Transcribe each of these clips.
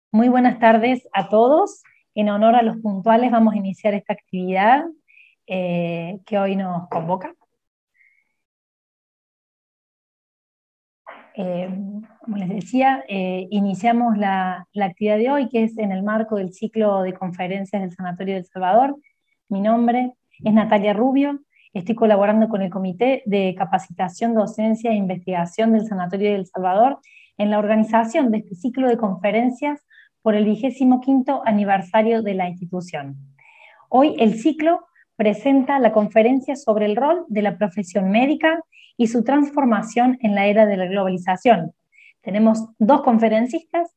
Muy buenas tardes a todos. En honor a los puntuales vamos a iniciar esta actividad que hoy nos convoca. Como les decía, iniciamos la actividad de hoy, que es en el marco del ciclo de conferencias del Sanatorio del Salvador. Mi nombre es Natalia Rubio, estoy colaborando con el Comité de Capacitación, Docencia e Investigación del Sanatorio del Salvador en la organización de este ciclo de conferencias por el 25º aniversario de la institución. Hoy el ciclo presenta la conferencia sobre el rol de la profesión médica y su transformación en la era de la globalización. Tenemos dos conferencistas.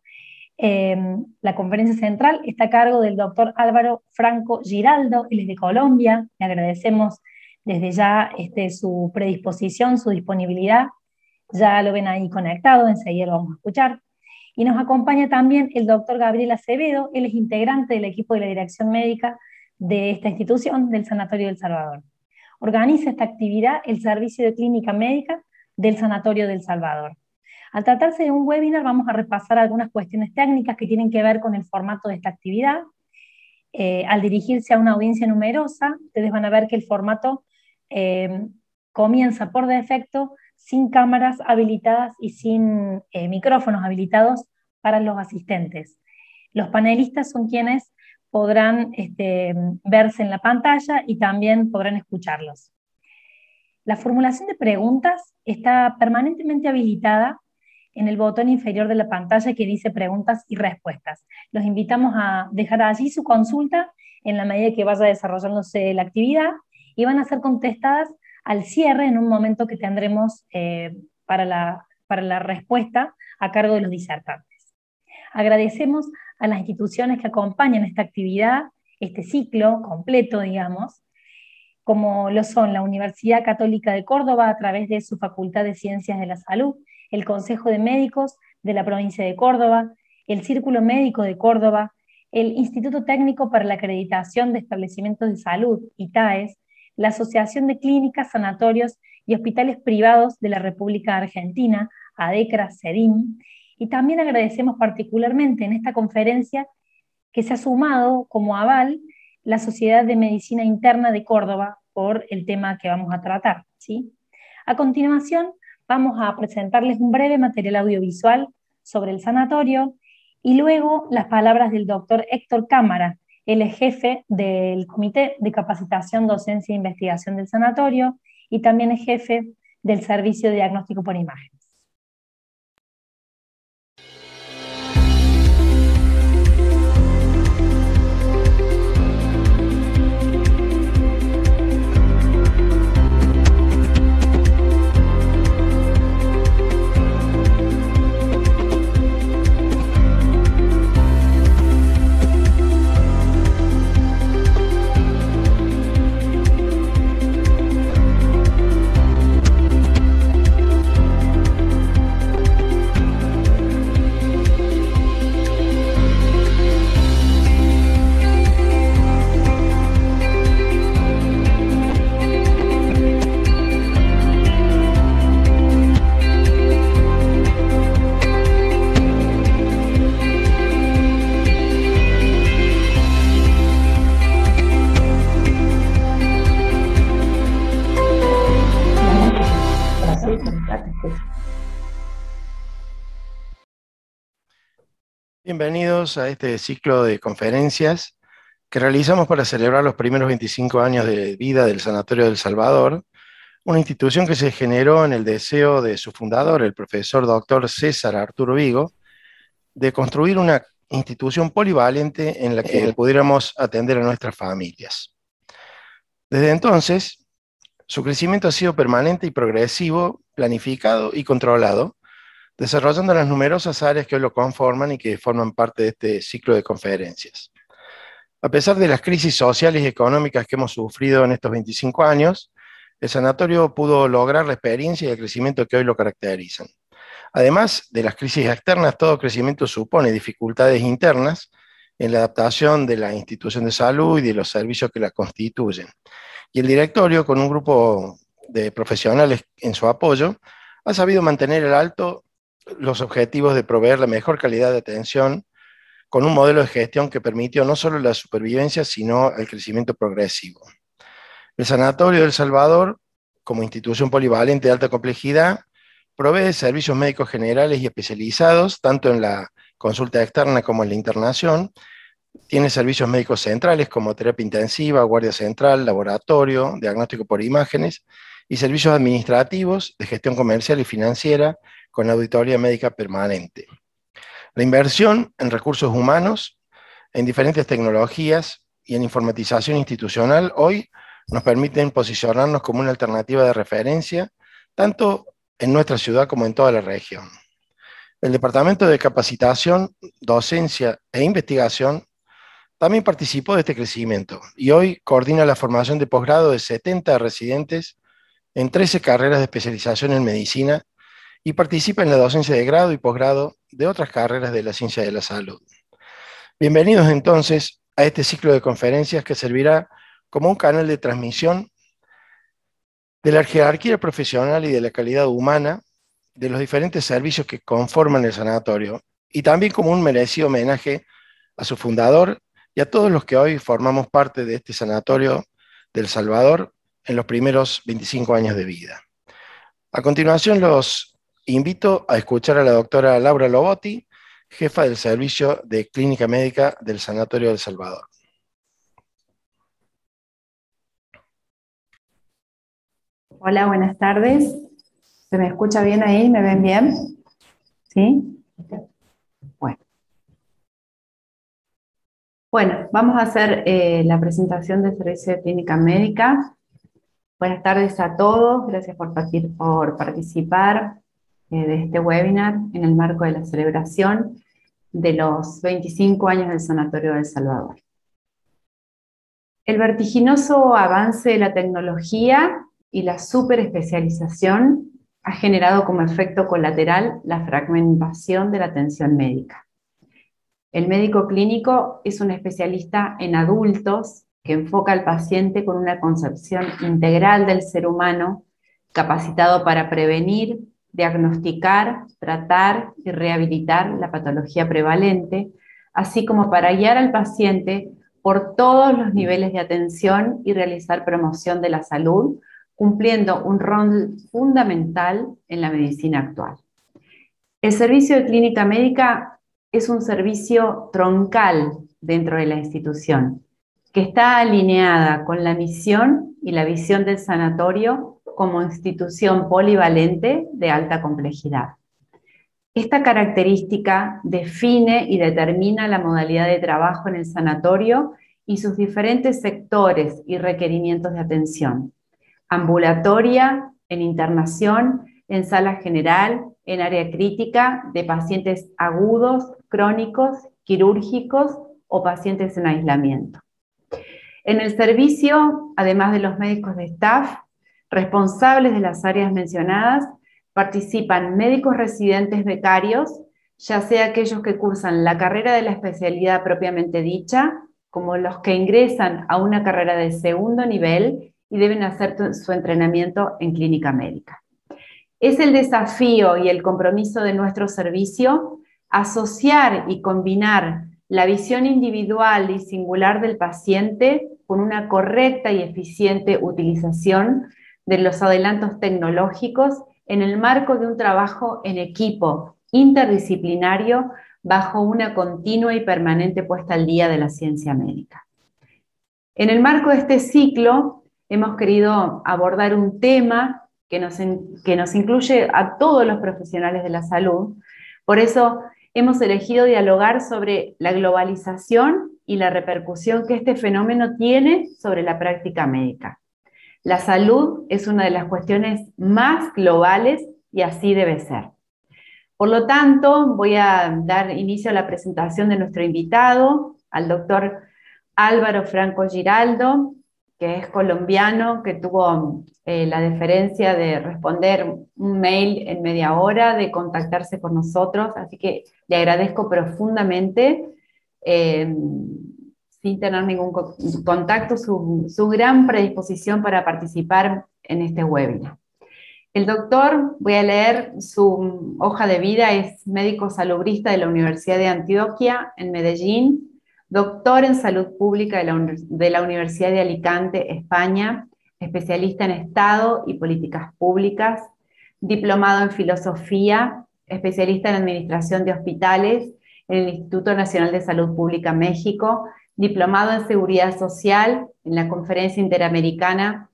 La conferencia central está a cargo del doctor Álvaro Franco Giraldo, él es de Colombia. Le agradecemos desde ya su predisposición, su disponibilidad. Ya lo ven ahí conectado, enseguida lo vamos a escuchar. Y nos acompaña también el doctor Gabriel Acevedo, él es integrante del equipo de la dirección médica de esta institución, del Sanatorio del Salvador. Organiza esta actividad el Servicio de Clínica Médica del Sanatorio del Salvador. Al tratarse de un webinar, vamos a repasar algunas cuestiones técnicas que tienen que ver con el formato de esta actividad. Al dirigirse a una audiencia numerosa, ustedes van a ver que el formato comienza por defecto sin cámaras habilitadas y sin micrófonos habilitados para los asistentes. Los panelistas son quienes podrán verse en la pantalla y también podrán escucharlos. La formulación de preguntas está permanentemente habilitada en el botón inferior de la pantalla que dice preguntas y respuestas. Los invitamos a dejar allí su consulta en la medida que vaya desarrollándose la actividad y van a ser contestadas al cierre en un momento que tendremos para la respuesta a cargo de los disertantes. Agradecemos a las instituciones que acompañan esta actividad, este ciclo completo, digamos, como lo son la Universidad Católica de Córdoba a través de su Facultad de Ciencias de la Salud, el Consejo de Médicos de la provincia de Córdoba, el Círculo Médico de Córdoba, el Instituto Técnico para la Acreditación de Establecimientos de Salud, ITAES, la Asociación de Clínicas, Sanatorios y Hospitales Privados de la República Argentina, ADECRA, CEDIM, y también agradecemos particularmente en esta conferencia que se ha sumado como aval la Sociedad de Medicina Interna de Córdoba por el tema que vamos a tratar, ¿sí? A continuación, vamos a presentarles un breve material audiovisual sobre el sanatorio y luego las palabras del doctor Héctor Cámara, él es jefe del Comité de Capacitación, Docencia e Investigación del Sanatorio y también es jefe del Servicio de Diagnóstico por Imágenes. Bienvenidos a este ciclo de conferencias que realizamos para celebrar los primeros 25 años de vida del Sanatorio del Salvador, una institución que se generó en el deseo de su fundador, el profesor doctor César Arturo Vigo, de construir una institución polivalente en la que pudiéramos atender a nuestras familias. Desde entonces, su crecimiento ha sido permanente y progresivo, planificado y controlado, desarrollando las numerosas áreas que hoy lo conforman y que forman parte de este ciclo de conferencias. A pesar de las crisis sociales y económicas que hemos sufrido en estos 25 años, el sanatorio pudo lograr la experiencia y el crecimiento que hoy lo caracterizan. Además de las crisis externas, todo crecimiento supone dificultades internas en la adaptación de la institución de salud y de los servicios que la constituyen. Y el directorio, con un grupo de profesionales en su apoyo, ha sabido mantener el alto los objetivos de proveer la mejor calidad de atención con un modelo de gestión que permitió no solo la supervivencia, sino el crecimiento progresivo. El Sanatorio del Salvador, como institución polivalente de alta complejidad, provee servicios médicos generales y especializados, tanto en la consulta externa como en la internación. Tiene servicios médicos centrales como terapia intensiva, guardia central, laboratorio, diagnóstico por imágenes, y servicios administrativos de gestión comercial y financiera con auditoría médica permanente. La inversión en recursos humanos, en diferentes tecnologías y en informatización institucional hoy nos permiten posicionarnos como una alternativa de referencia, tanto en nuestra ciudad como en toda la región. El Departamento de Capacitación, Docencia e Investigación también participó de este crecimiento y hoy coordina la formación de posgrado de 70 residentes en 13 carreras de especialización en medicina y participa en la docencia de grado y posgrado de otras carreras de la ciencia de la salud. Bienvenidos entonces a este ciclo de conferencias que servirá como un canal de transmisión de la jerarquía profesional y de la calidad humana de los diferentes servicios que conforman el sanatorio, y también como un merecido homenaje a su fundador y a todos los que hoy formamos parte de este sanatorio del Salvador en los primeros 25 años de vida. A continuación los invito a escuchar a la doctora Laura Lobotti, jefa del Servicio de Clínica Médica del Sanatorio del Salvador. Hola, buenas tardes. ¿Se me escucha bien ahí? ¿Me ven bien? ¿Sí? Bueno, vamos a hacer la presentación del Servicio de Clínica Médica. Buenas tardes a todos. Gracias por participar de este webinar en el marco de la celebración de los 25 años del Sanatorio del Salvador. El vertiginoso avance de la tecnología y la superespecialización ha generado como efecto colateral la fragmentación de la atención médica. El médico clínico es un especialista en adultos que enfoca al paciente con una concepción integral del ser humano, capacitado para prevenir, diagnosticar, tratar y rehabilitar la patología prevalente, así como para guiar al paciente por todos los niveles de atención y realizar promoción de la salud, cumpliendo un rol fundamental en la medicina actual. El servicio de clínica médica es un servicio troncal dentro de la institución, que está alineada con la misión y la visión del sanatorio como institución polivalente de alta complejidad. Esta característica define y determina la modalidad de trabajo en el sanatorio y sus diferentes sectores y requerimientos de atención: ambulatoria, en internación, en sala general, en área crítica, de pacientes agudos, crónicos, quirúrgicos o pacientes en aislamiento. En el servicio, además de los médicos de staff, responsables de las áreas mencionadas, participan médicos residentes becarios, ya sea aquellos que cursan la carrera de la especialidad propiamente dicha, como los que ingresan a una carrera de segundo nivel y deben hacer su entrenamiento en clínica médica. Es el desafío y el compromiso de nuestro servicio asociar y combinar la visión individual y singular del paciente con una correcta y eficiente utilización de los adelantos tecnológicos en el marco de un trabajo en equipo interdisciplinario bajo una continua y permanente puesta al día de la ciencia médica. En el marco de este ciclo hemos querido abordar un tema que nos incluye a todos los profesionales de la salud. Por eso hemos elegido dialogar sobre la globalización y la repercusión que este fenómeno tiene sobre la práctica médica. La salud es una de las cuestiones más globales y así debe ser. Por lo tanto, voy a dar inicio a la presentación de nuestro invitado, al doctor Álvaro Franco Giraldo, que es colombiano, que tuvo la deferencia de responder un mail en media hora, de contactarse con nosotros, así que le agradezco profundamente, sin tener ningún contacto, su gran predisposición para participar en este webinar. El doctor, voy a leer su hoja de vida, es médico salubrista de la Universidad de Antioquia en Medellín, doctor en salud pública de la Universidad de Alicante, España, especialista en Estado y políticas públicas, diplomado en filosofía, especialista en administración de hospitales en el Instituto Nacional de Salud Pública México, diplomado en seguridad social en la Conferencia Interamericana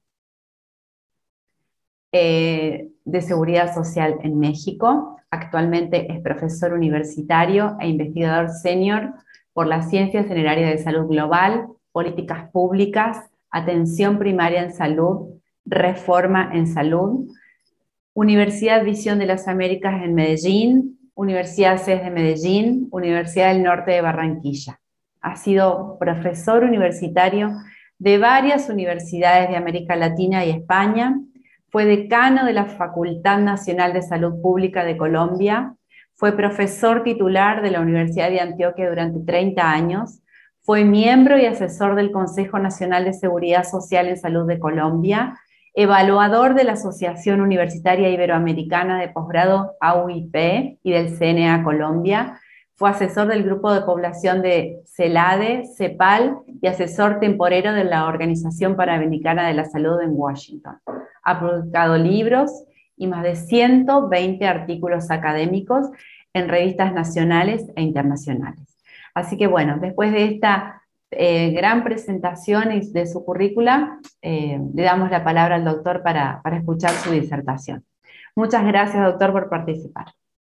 de Seguridad Social en México. Actualmente es profesor universitario e investigador senior por las ciencias en el área de salud global, políticas públicas, atención primaria en salud, reforma en salud, Universidad Visión de las Américas en Medellín, Universidad CES de Medellín, Universidad del Norte de Barranquilla. Ha sido profesor universitario de varias universidades de América Latina y España. Fue decano de la Facultad Nacional de Salud Pública de Colombia, fue profesor titular de la Universidad de Antioquia durante 30 años, fue miembro y asesor del Consejo Nacional de Seguridad Social en Salud de Colombia, evaluador de la Asociación Universitaria Iberoamericana de Posgrado AUIP y del CNA Colombia, fue asesor del Grupo de Población de CELADE, CEPAL y asesor temporero de la Organización Panamericana de la Salud en Washington. Ha publicado libros y más de 120 artículos académicos en revistas nacionales e internacionales. Así que bueno, después de esta gran presentación de su currícula, le damos la palabra al doctor para escuchar su disertación. Muchas gracias, doctor, por participar.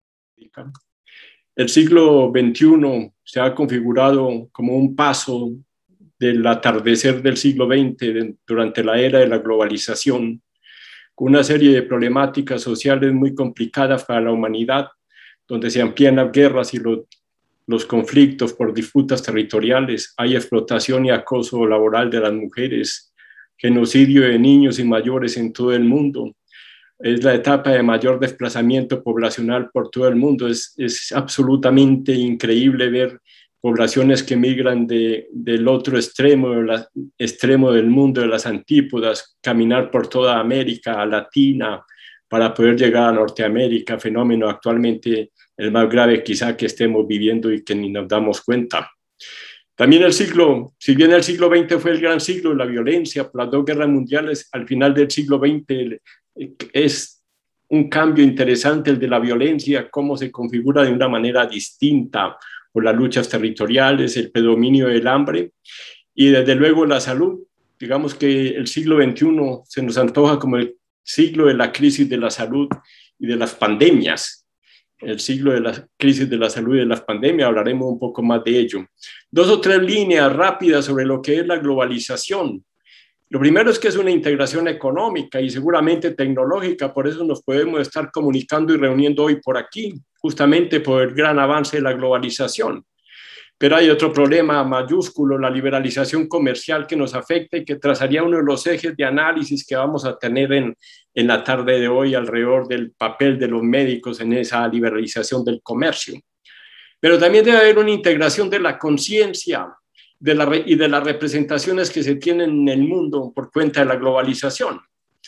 El siglo XXI se ha configurado como un paso del atardecer del siglo XX durante la era de la globalización, con una serie de problemáticas sociales muy complicadas para la humanidad, donde se amplían las guerras y los conflictos por disputas territoriales, hay explotación y acoso laboral de las mujeres, genocidio de niños y mayores en todo el mundo. Es la etapa de mayor desplazamiento poblacional por todo el mundo. Es absolutamente increíble ver poblaciones que migran del otro extremo, extremo del mundo, de las antípodas, caminar por toda América Latina para poder llegar a Norteamérica, fenómeno actualmente el más grave quizá que estemos viviendo y que ni nos damos cuenta. También si bien el siglo XX fue el gran siglo de la violencia por las dos guerras mundiales, al final del siglo XX es un cambio interesante el de la violencia, cómo se configura de una manera distinta por las luchas territoriales, el predominio del hambre y desde luego la salud. Digamos que el siglo XXI se nos antoja como el siglo de la crisis de la salud y de las pandemias. El siglo de la crisis de la salud y de las pandemias, hablaremos un poco más de ello. 2 o 3 líneas rápidas sobre lo que es la globalización. Lo primero es que es una integración económica y seguramente tecnológica, por eso nos podemos estar comunicando y reuniendo hoy por aquí, justamente por el gran avance de la globalización. Pero hay otro problema mayúsculo, la liberalización comercial que nos afecta y que trazaría uno de los ejes de análisis que vamos a tener en la tarde de hoy alrededor del papel de los médicos en esa liberalización del comercio. Pero también debe haber una integración de la conciencia y de las representaciones que se tienen en el mundo por cuenta de la globalización.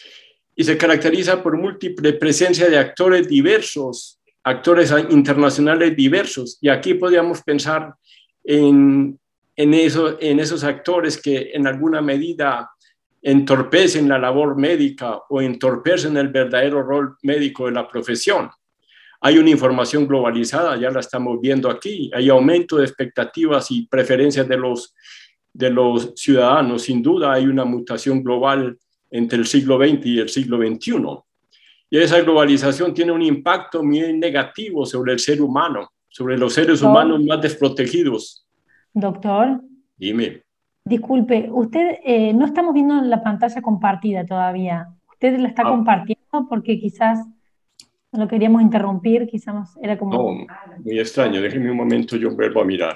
Y se caracteriza por múltiple presencia de actores diversos, actores internacionales diversos. Y aquí podríamos pensar en esos actores que en alguna medida entorpecen la labor médica o entorpecen el verdadero rol médico de la profesión. Hay una información globalizada, ya la estamos viendo aquí, hay aumento de expectativas y preferencias de los ciudadanos. Sin duda hay una mutación global entre el siglo XX y el siglo XXI. Y esa globalización tiene un impacto muy negativo sobre el ser humano, sobre los seres humanos más desprotegidos. Doctor. Dime. Disculpe, usted no estamos viendo la pantalla compartida todavía. ¿Usted la está compartiendo? Porque quizás no lo queríamos interrumpir, quizás era como... No, muy extraño. Déjeme un momento, yo vuelvo a mirar.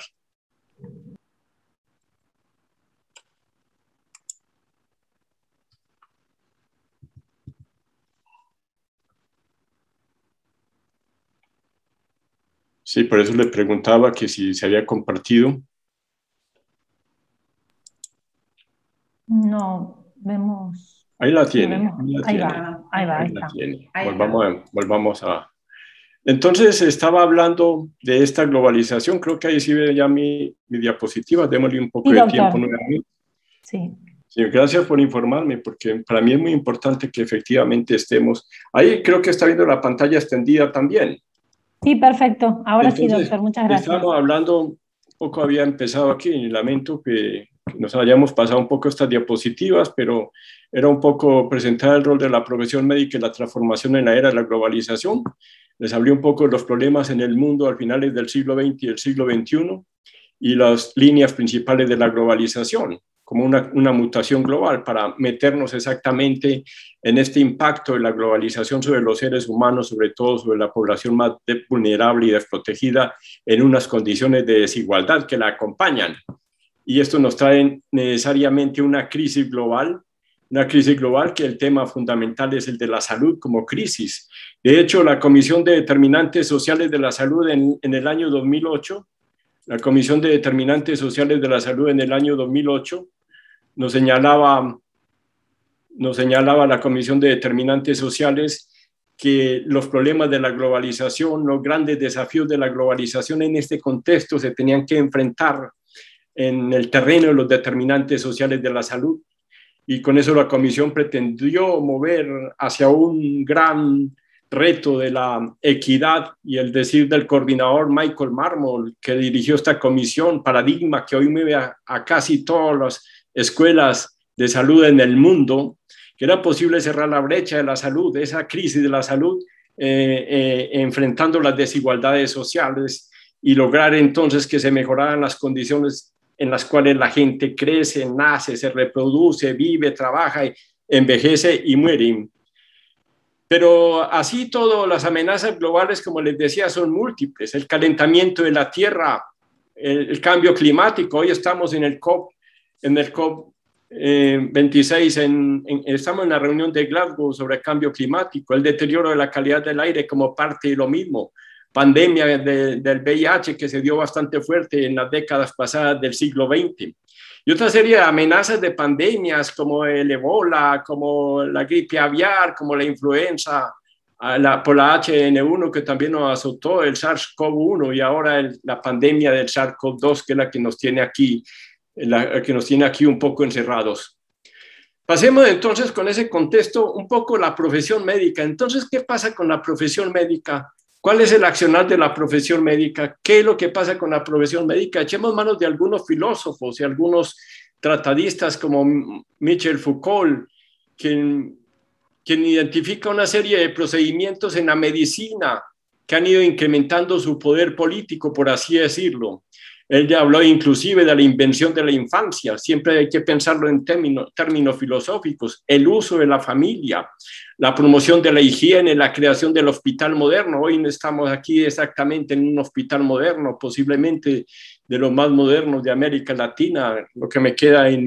Sí, por eso le preguntaba que si se había compartido. No, vemos... Ahí la tiene. Ahí va, ahí está. Volvamos a... Entonces estaba hablando de esta globalización, creo que ahí sí ve ya mi diapositiva, démosle un poco de tiempo nuevamente. Sí. Sí, gracias por informarme, porque para mí es muy importante que efectivamente estemos... Ahí creo que está viendo la pantalla extendida también. Sí, perfecto. Ahora entonces, sí, doctor, muchas gracias. Estamos hablando, un poco había empezado aquí, y lamento que nos hayamos pasado un poco estas diapositivas, pero era un poco presentar el rol de la profesión médica y la transformación en la era de la globalización. Les hablé un poco de los problemas en el mundo al finales del siglo XX y el siglo XXI y las líneas principales de la globalización, como una mutación global para meternos exactamente en este impacto de la globalización sobre los seres humanos, sobre todo sobre la población más vulnerable y desprotegida en unas condiciones de desigualdad que la acompañan. Y esto nos trae necesariamente una crisis global que el tema fundamental es el de la salud como crisis. De hecho, la Comisión de Determinantes Sociales de la Salud en el año 2008, la Comisión de Determinantes Sociales de la Salud en el año 2008 nos señalaba la Comisión de Determinantes Sociales que los problemas de la globalización, los grandes desafíos de la globalización en este contexto se tenían que enfrentar en el terreno de los determinantes sociales de la salud. Y con eso la Comisión pretendió mover hacia un gran reto de la equidad, y el decir del coordinador Michael Marmol, que dirigió esta comisión, paradigma que hoy mueve a casi todas las escuelas de salud en el mundo, que era posible cerrar la brecha de la salud, de esa crisis de la salud, enfrentando las desigualdades sociales y lograr entonces que se mejoraran las condiciones en las cuales la gente crece, nace, se reproduce, vive, trabaja, envejece y muere. Pero así todo, las amenazas globales, como les decía, son múltiples. El calentamiento de la Tierra, el cambio climático. Hoy estamos en el COP 26, estamos en la reunión de Glasgow sobre el cambio climático, el deterioro de la calidad del aire como parte de lo mismo, pandemia del VIH que se dio bastante fuerte en las décadas pasadas del siglo XX. Y otra serie de amenazas de pandemias como el ébola, como la gripe aviar, como la influenza, por la H1N1 que también nos azotó, el SARS-CoV-1 y ahora la pandemia del SARS-CoV-2 que es la que nos tiene aquí un poco encerrados. Pasemos entonces con ese contexto un poco la profesión médica. Entonces, ¿qué pasa con la profesión médica? ¿Cuál es el accionar de la profesión médica? ¿Qué es lo que pasa con la profesión médica? Echemos manos de algunos filósofos y algunos tratadistas como Michel Foucault, quien identifica una serie de procedimientos en la medicina que han ido incrementando su poder político, por así decirlo. Él ya habló inclusive de la invención de la infancia, siempre hay que pensarlo en términos filosóficos, el uso de la familia, la promoción de la higiene, la creación del hospital moderno. Hoy no estamos aquí exactamente en un hospital moderno, posiblemente de los más modernos de América Latina, lo que me queda en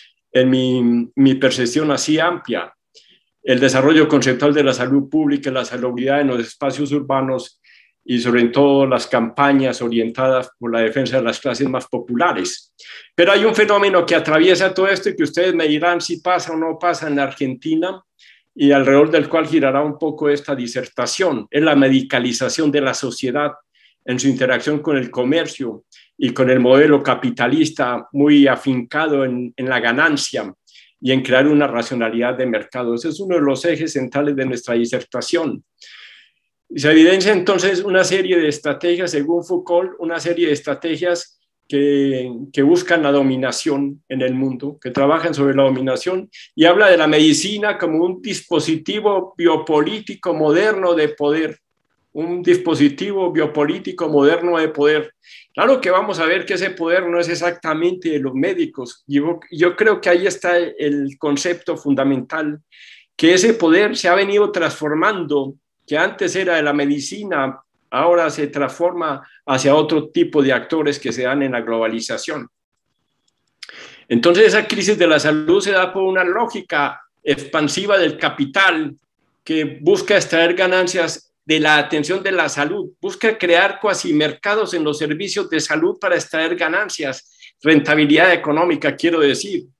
mi percepción así amplia. El desarrollo conceptual de la salud pública, la salubridad en los espacios urbanos, y sobre todo las campañas orientadas por la defensa de las clases más populares. Pero hay un fenómeno que atraviesa todo esto y que ustedes me dirán si pasa o no pasa en la Argentina y alrededor del cual girará un poco esta disertación. Es la medicalización de la sociedad en su interacción con el comercio y con el modelo capitalista muy afincado en la ganancia y en crear una racionalidad de mercado. Ese es uno de los ejes centrales de nuestra disertación. Se evidencia entonces una serie de estrategias, según Foucault, una serie de estrategias que buscan la dominación en el mundo, que trabajan sobre la dominación, y habla de la medicina como un dispositivo biopolítico moderno de poder, un dispositivo biopolítico moderno de poder. Claro que vamos a ver que ese poder no es exactamente de los médicos. Yo creo que ahí está el concepto fundamental, que ese poder se ha venido transformando, que antes era de la medicina, ahora se transforma hacia otro tipo de actores que se dan en la globalización. Entonces, esa crisis de la salud se da por una lógica expansiva del capital que busca extraer ganancias de la atención de la salud, busca crear cuasimercados en los servicios de salud para extraer ganancias, rentabilidad económica, quiero decir.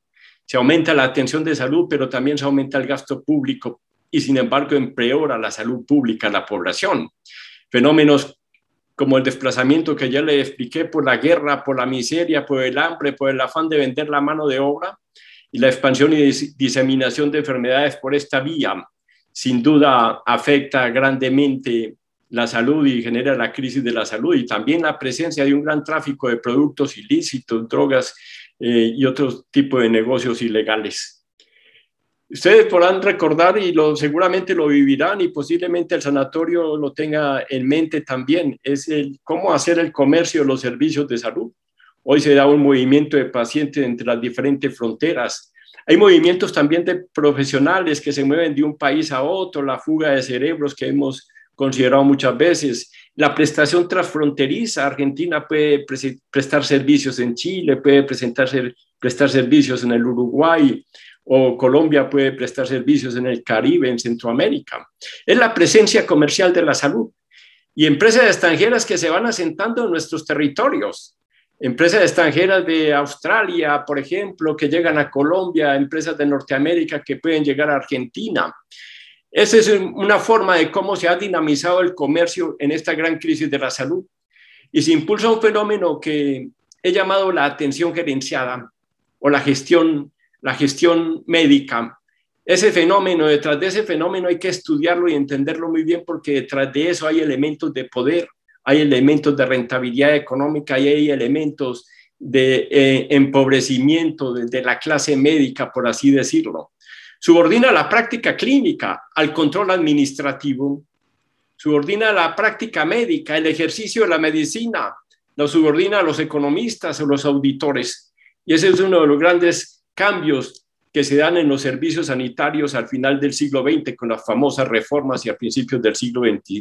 Se aumenta la atención de salud, pero también se aumenta el gasto público y sin embargo empeora la salud pública, la población. Fenómenos como el desplazamiento que ya le expliqué por la guerra, por la miseria, por el hambre, por el afán de vender la mano de obra y la expansión y diseminación de enfermedades por esta vía, sin duda afecta grandemente la salud y genera la crisis de la salud, y también la presencia de un gran tráfico de productos ilícitos, drogas y otros tipos de negocios ilegales. Ustedes podrán recordar y seguramente lo vivirán, y posiblemente el sanatorio lo tenga en mente también, es cómo hacer el comercio de los servicios de salud. Hoy se da un movimiento de pacientes entre las diferentes fronteras. Hay movimientos también de profesionales que se mueven de un país a otro, la fuga de cerebros que hemos considerado muchas veces, la prestación transfronteriza. Argentina puede prestar servicios en Chile, puede prestar servicios en el Uruguay, o Colombia puede prestar servicios en el Caribe, en Centroamérica. Es la presencia comercial de la salud. Y empresas extranjeras que se van asentando en nuestros territorios. Empresas extranjeras de Australia, por ejemplo, que llegan a Colombia, empresas de Norteamérica que pueden llegar a Argentina. Esa es una forma de cómo se ha dinamizado el comercio en esta gran crisis de la salud. Y se impulsa un fenómeno que he llamado la atención gerenciada o la gestión médica. Ese fenómeno, detrás de ese fenómeno hay que estudiarlo y entenderlo muy bien, porque detrás de eso hay elementos de poder, hay elementos de rentabilidad económica y hay elementos de empobrecimiento de la clase médica, por así decirlo. Subordina la práctica clínica al control administrativo, subordina la práctica médica, el ejercicio de la medicina, lo subordina a los economistas o los auditores. Y ese es uno de los grandes cambios que se dan en los servicios sanitarios al final del siglo XX, con las famosas reformas y a principios del siglo XXI.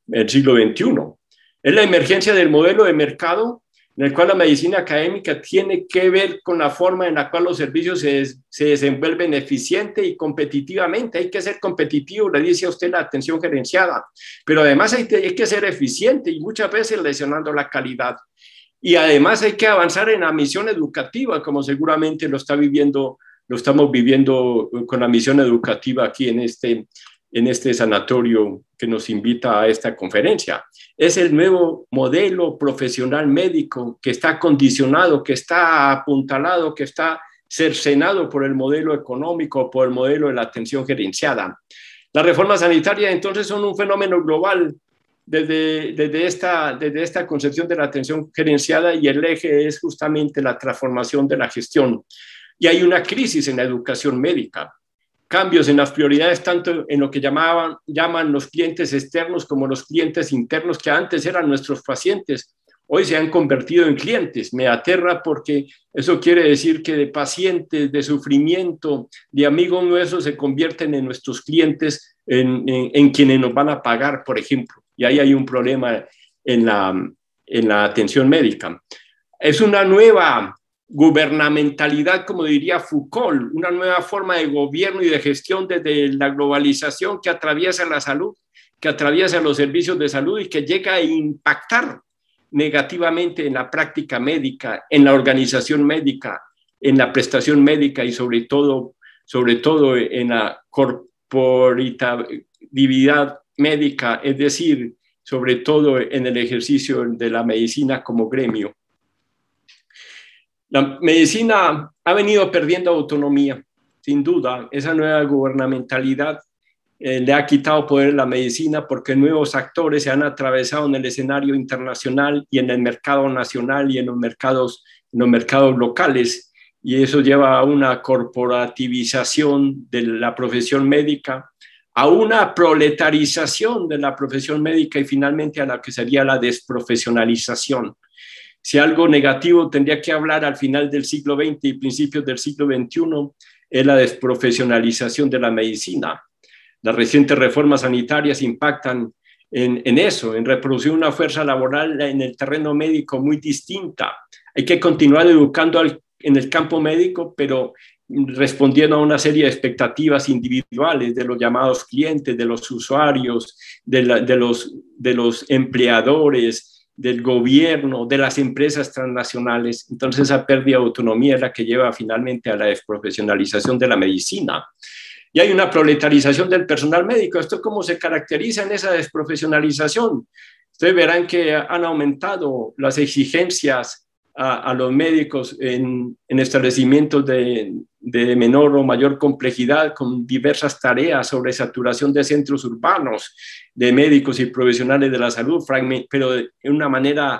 Es la emergencia del modelo de mercado en el cual la medicina académica tiene que ver con la forma en la cual los servicios se desenvuelven eficiente y competitivamente. Hay que ser competitivo, le dice a usted la atención gerenciada, pero además hay que ser eficiente y muchas veces lesionando la calidad. Y además hay que avanzar en la misión educativa, como seguramente lo estamos viviendo con la misión educativa aquí en este sanatorio que nos invita a esta conferencia. Es el nuevo modelo profesional médico que está condicionado, que está apuntalado, que está cercenado por el modelo económico, por el modelo de la atención gerenciada. Las reformas sanitarias entonces son un fenómeno global desde esta concepción de la atención gerenciada, y el eje es justamente la transformación de la gestión. Y hay una crisis en la educación médica. Cambios en las prioridades, tanto en lo que llaman los clientes externos como los clientes internos, que antes eran nuestros pacientes, hoy se han convertido en clientes. Me aterra porque eso quiere decir que de pacientes, de sufrimiento, de amigos nuestros, se convierten en nuestros clientes, en quienes nos van a pagar, por ejemplo. Y ahí hay un problema en la atención médica. Es una nueva gubernamentalidad, como diría Foucault, una nueva forma de gobierno y de gestión desde la globalización que atraviesa la salud, que atraviesa los servicios de salud y que llega a impactar negativamente en la práctica médica, en la organización médica, en la prestación médica y sobre todo en la corporatividad médica, es decir, sobre todo en el ejercicio de la medicina como gremio. La medicina ha venido perdiendo autonomía, sin duda. Esa nueva gubernamentalidad le ha quitado poder a la medicina, porque nuevos actores se han atravesado en el escenario internacional y en el mercado nacional y en los mercados locales, y eso lleva a una corporativización de la profesión médica, a una proletarización de la profesión médica y finalmente a la que sería la desprofesionalización. Si algo negativo tendría que hablar al final del siglo XX y principios del siglo XXI, es la desprofesionalización de la medicina. Las recientes reformas sanitarias impactan en eso, en reproducir una fuerza laboral en el terreno médico muy distinta. Hay que continuar educando en el campo médico, pero respondiendo a una serie de expectativas individuales de los llamados clientes, de los usuarios, de los empleadores, del gobierno, de las empresas transnacionales. Entonces esa pérdida de autonomía es la que lleva finalmente a la desprofesionalización de la medicina. Y hay una proletarización del personal médico. ¿Esto cómo se caracteriza en esa desprofesionalización? Ustedes verán que han aumentado las exigencias a los médicos en establecimientos de menor o mayor complejidad, con diversas tareas sobre saturación de centros urbanos, de médicos y profesionales de la salud, pero de una manera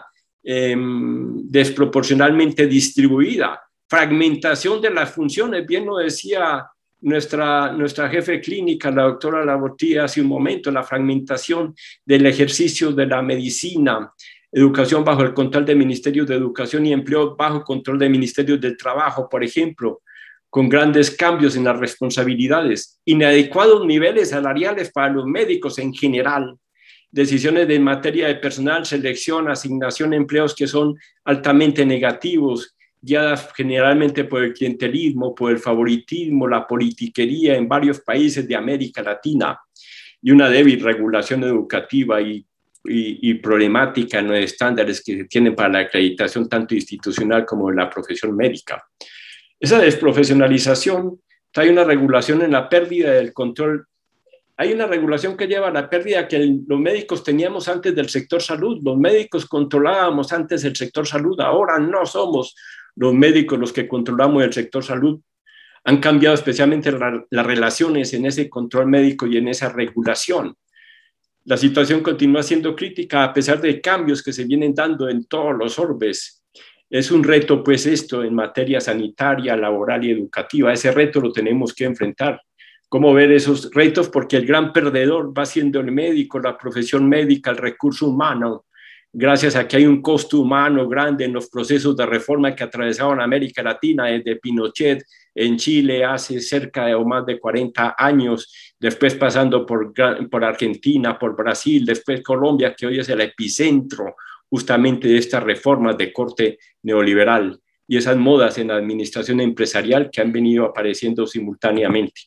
desproporcionalmente distribuida. Fragmentación de las funciones, bien lo decía nuestra jefe clínica, la doctora Labordía, hace un momento, la fragmentación del ejercicio de la medicina, educación bajo el control del Ministerio de Educación y Empleo, bajo control del Ministerio del Trabajo, por ejemplo, con grandes cambios en las responsabilidades, inadecuados niveles salariales para los médicos en general, decisiones en materia de personal, selección, asignación de empleos que son altamente negativos, guiadas generalmente por el clientelismo, por el favoritismo, la politiquería en varios países de América Latina, y una débil regulación educativa y problemática en los estándares que se tienen para la acreditación tanto institucional como de la profesión médica. Esa desprofesionalización trae una regulación en la pérdida del control. Hay una regulación que lleva a la pérdida que los médicos teníamos antes del sector salud. Los médicos controlábamos antes el sector salud, ahora no somos los médicos los que controlamos el sector salud. Han cambiado especialmente las relaciones en ese control médico y en esa regulación. La situación continúa siendo crítica a pesar de cambios que se vienen dando en todos los orbes. Es un reto, pues, esto en materia sanitaria, laboral y educativa. Ese reto lo tenemos que enfrentar. ¿Cómo ver esos retos? Porque el gran perdedor va siendo el médico, la profesión médica, el recurso humano, gracias a que hay un costo humano grande en los procesos de reforma que atravesaban América Latina, desde Pinochet en Chile hace cerca de o más de 40 años, después pasando por Argentina, por Brasil, después Colombia, que hoy es el epicentro justamente de estas reformas de corte neoliberal y esas modas en la administración empresarial que han venido apareciendo simultáneamente.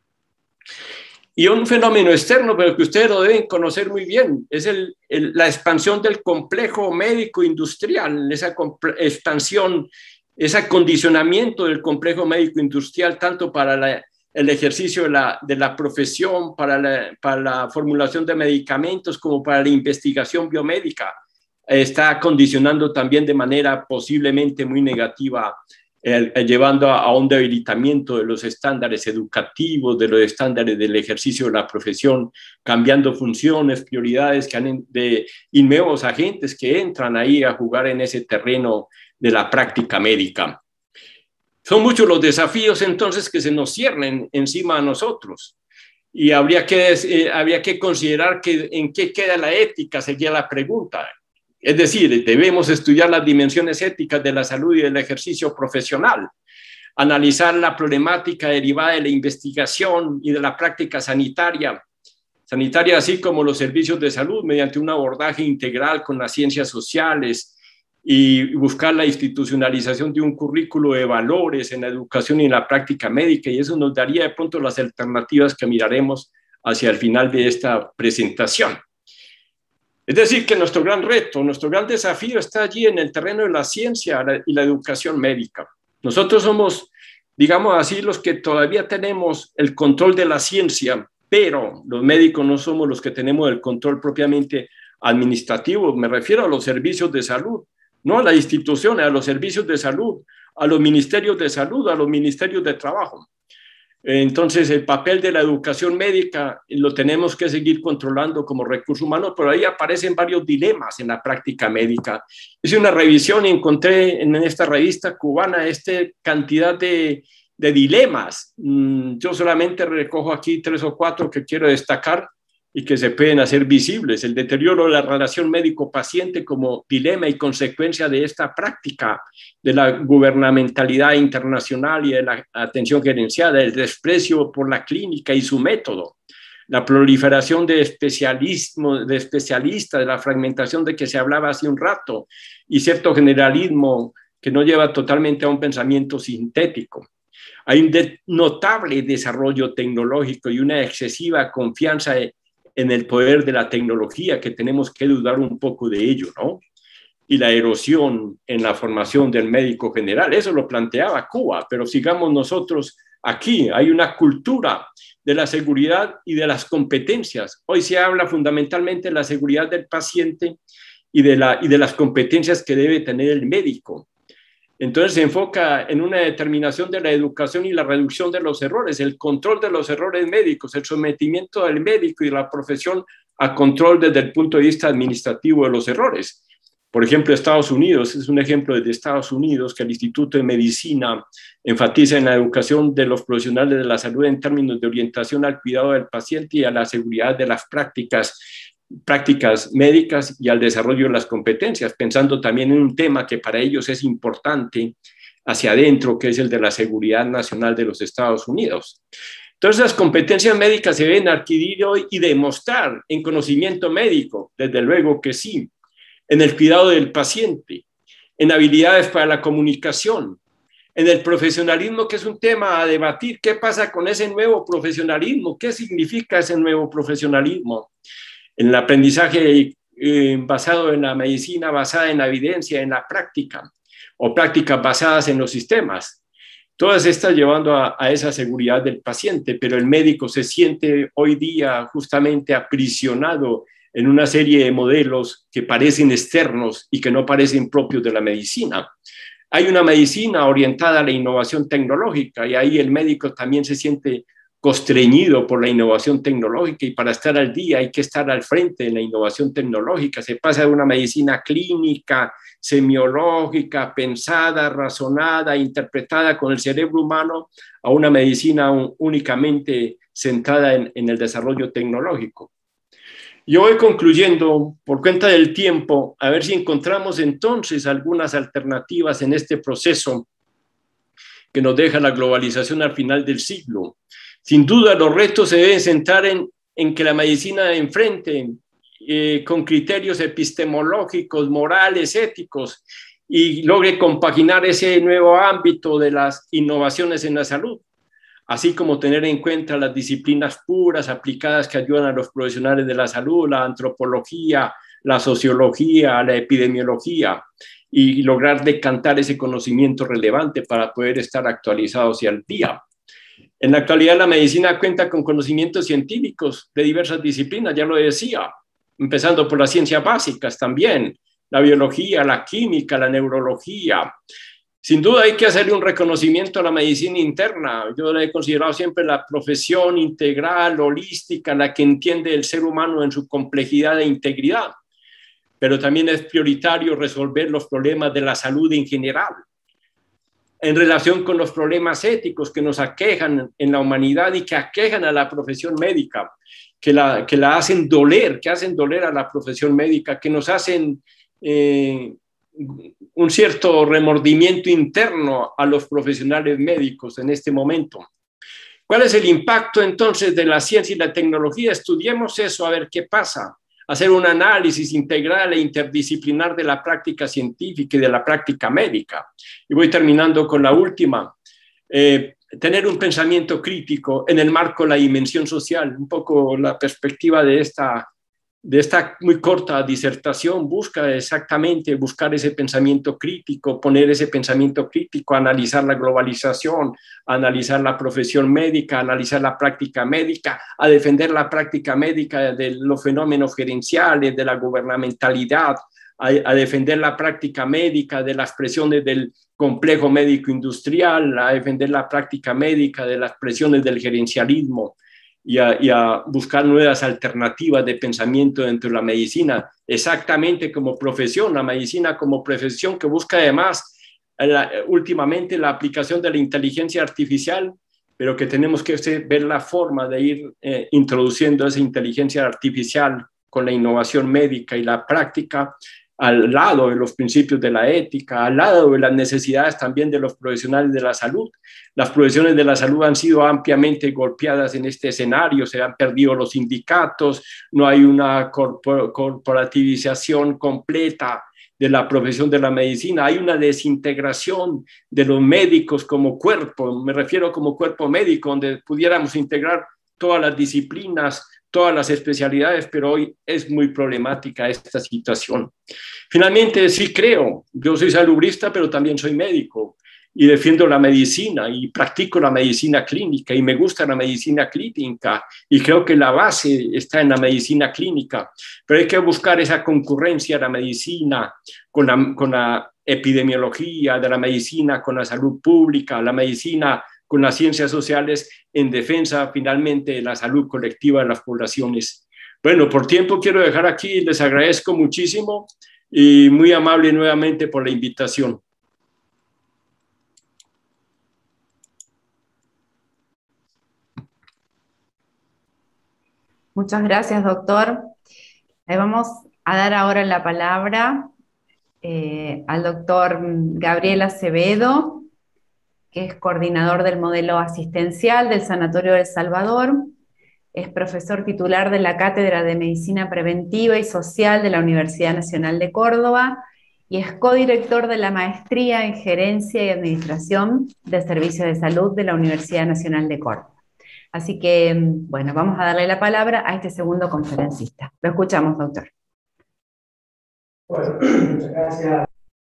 Y un fenómeno externo, pero que ustedes lo deben conocer muy bien, es la expansión del complejo médico industrial, esa expansión, ese acondicionamiento del complejo médico industrial, tanto para el ejercicio de la profesión, para la formulación de medicamentos, como para la investigación biomédica. Está condicionando también de manera posiblemente muy negativa, llevando a un debilitamiento de los estándares educativos, de los estándares del ejercicio de la profesión, cambiando funciones, prioridades y nuevos agentes que entran ahí a jugar en ese terreno de la práctica médica. Son muchos los desafíos entonces que se nos ciernen encima a nosotros y habría que considerar en qué queda la ética, sería la pregunta. Es decir, debemos estudiar las dimensiones éticas de la salud y del ejercicio profesional, analizar la problemática derivada de la investigación y de la práctica sanitaria, así como los servicios de salud, mediante un abordaje integral con las ciencias sociales y buscar la institucionalización de un currículo de valores en la educación y en la práctica médica, y eso nos daría de pronto las alternativas que miraremos hacia el final de esta presentación. Es decir, que nuestro gran reto, nuestro gran desafío está allí en el terreno de la ciencia y la educación médica. Nosotros somos, digamos así, los que todavía tenemos el control de la ciencia, pero los médicos no somos los que tenemos el control propiamente administrativo. Me refiero a los servicios de salud, no a las instituciones, a los servicios de salud, a los ministerios de salud, a los ministerios de trabajo. Entonces, el papel de la educación médica lo tenemos que seguir controlando como recurso humano, pero ahí aparecen varios dilemas en la práctica médica. Hice una revisión y encontré en esta revista cubana cantidad de dilemas. Yo solamente recojo aquí 3 o 4 que quiero destacar y que se pueden hacer visibles. El deterioro de la relación médico-paciente como dilema y consecuencia de esta práctica de la gubernamentalidad internacional y de la atención gerenciada, el desprecio por la clínica y su método, la proliferación de especialistas, de la fragmentación de que se hablaba hace un rato y cierto generalismo que no lleva totalmente a un pensamiento sintético. Hay un notable desarrollo tecnológico y una excesiva confianza en el poder de la tecnología, que tenemos que dudar un poco de ello, ¿no? y la erosión en la formación del médico general. Eso lo planteaba Cuba, pero sigamos nosotros aquí. Hay una cultura de la seguridad y de las competencias. Hoy se habla fundamentalmente de la seguridad del paciente y de las competencias que debe tener el médico. Entonces se enfoca en una determinación de la educación y la reducción de los errores, el control de los errores médicos, el sometimiento del médico y de la profesión a control desde el punto de vista administrativo de los errores. Por ejemplo, Estados Unidos, es un ejemplo desde Estados Unidos, que el Instituto de Medicina enfatiza en la educación de los profesionales de la salud en términos de orientación al cuidado del paciente y a la seguridad de las prácticas médicas y al desarrollo de las competencias, pensando también en un tema que para ellos es importante hacia adentro, que es el de la seguridad nacional de los Estados Unidos. Entonces, las competencias médicas se deben adquirir hoy y demostrar en conocimiento médico, desde luego que sí, en el cuidado del paciente, en habilidades para la comunicación, en el profesionalismo, que es un tema a debatir. ¿Qué pasa con ese nuevo profesionalismo? ¿Qué significa ese nuevo profesionalismo? En el aprendizaje basado en la medicina, basada en la evidencia, en la práctica, o prácticas basadas en los sistemas. Todas estas llevando a esa seguridad del paciente, pero el médico se siente hoy día justamente aprisionado en una serie de modelos que parecen externos y que no parecen propios de la medicina. Hay una medicina orientada a la innovación tecnológica y ahí el médico también se siente constreñido por la innovación tecnológica, y para estar al día hay que estar al frente de la innovación tecnológica. Se pasa de una medicina clínica, semiológica, pensada, razonada, interpretada con el cerebro humano, a una medicina únicamente centrada en el desarrollo tecnológico. Yo voy concluyendo por cuenta del tiempo, a ver si encontramos entonces algunas alternativas en este proceso que nos deja la globalización al final del siglo. Sin duda, los retos se deben centrar en que la medicina enfrente con criterios epistemológicos, morales, éticos, y logre compaginar ese nuevo ámbito de las innovaciones en la salud, así como tener en cuenta las disciplinas puras aplicadas que ayudan a los profesionales de la salud, la antropología, la sociología, la epidemiología, y lograr decantar ese conocimiento relevante para poder estar actualizados y al día. En la actualidad, la medicina cuenta con conocimientos científicos de diversas disciplinas, ya lo decía, empezando por las ciencias básicas también, la biología, la química, la neurología. Sin duda hay que hacerle un reconocimiento a la medicina interna. Yo la he considerado siempre la profesión integral, holística, la que entiende el ser humano en su complejidad e integridad. Pero también es prioritario resolver los problemas de la salud en general, en relación con los problemas éticos que nos aquejan en la humanidad y que aquejan a la profesión médica, que la hacen doler, que hacen doler a la profesión médica, que nos hacen un cierto remordimiento interno a los profesionales médicos en este momento. ¿Cuál es el impacto entonces de la ciencia y la tecnología? Estudiemos eso, a ver qué pasa. Hacer un análisis integral e interdisciplinar de la práctica científica y de la práctica médica. Y voy terminando con la última. Tener un pensamiento crítico en el marco de la dimensión social. Un poco la perspectiva de esta muy corta disertación buscar ese pensamiento crítico, poner ese pensamiento crítico, analizar la globalización, analizar la profesión médica, analizar la práctica médica, a defender la práctica médica de los fenómenos gerenciales, de la gubernamentalidad, a defender la práctica médica de las presiones del complejo médico industrial, a defender la práctica médica de las presiones del gerencialismo, y a buscar nuevas alternativas de pensamiento dentro de la medicina, exactamente como profesión, la medicina como profesión que busca además últimamente la aplicación de la inteligencia artificial, pero que tenemos que ver la forma de ir introduciendo esa inteligencia artificial con la innovación médica y la práctica, al lado de los principios de la ética, al lado de las necesidades también de los profesionales de la salud. Las profesiones de la salud han sido ampliamente golpeadas en este escenario, se han perdido los sindicatos, no hay una corporativización completa de la profesión de la medicina, hay una desintegración de los médicos como cuerpo, me refiero como cuerpo médico, donde pudiéramos integrar todas las disciplinas todas las especialidades, pero hoy es muy problemática esta situación. Finalmente, sí creo, yo soy salubrista, pero también soy médico y defiendo la medicina y practico la medicina clínica y me gusta la medicina clínica y creo que la base está en la medicina clínica, pero hay que buscar esa concurrencia de la medicina con la epidemiología, de la medicina con la salud pública, la medicina con las ciencias sociales en defensa finalmente de la salud colectiva de las poblaciones. Bueno, por tiempo quiero dejar aquí, les agradezco muchísimo y muy amable nuevamente por la invitación. Muchas gracias, doctor. Le vamos a dar ahora la palabra al doctor Gabriel Acevedo, que es coordinador del modelo asistencial del Sanatorio del Salvador. Es profesor titular de la Cátedra de Medicina Preventiva y Social de la Universidad Nacional de Córdoba y es codirector de la Maestría en Gerencia y Administración del Servicio de Salud de la Universidad Nacional de Córdoba. Así que, bueno, vamos a darle la palabra a este segundo conferencista. Lo escuchamos, doctor. Bueno, muchas gracias.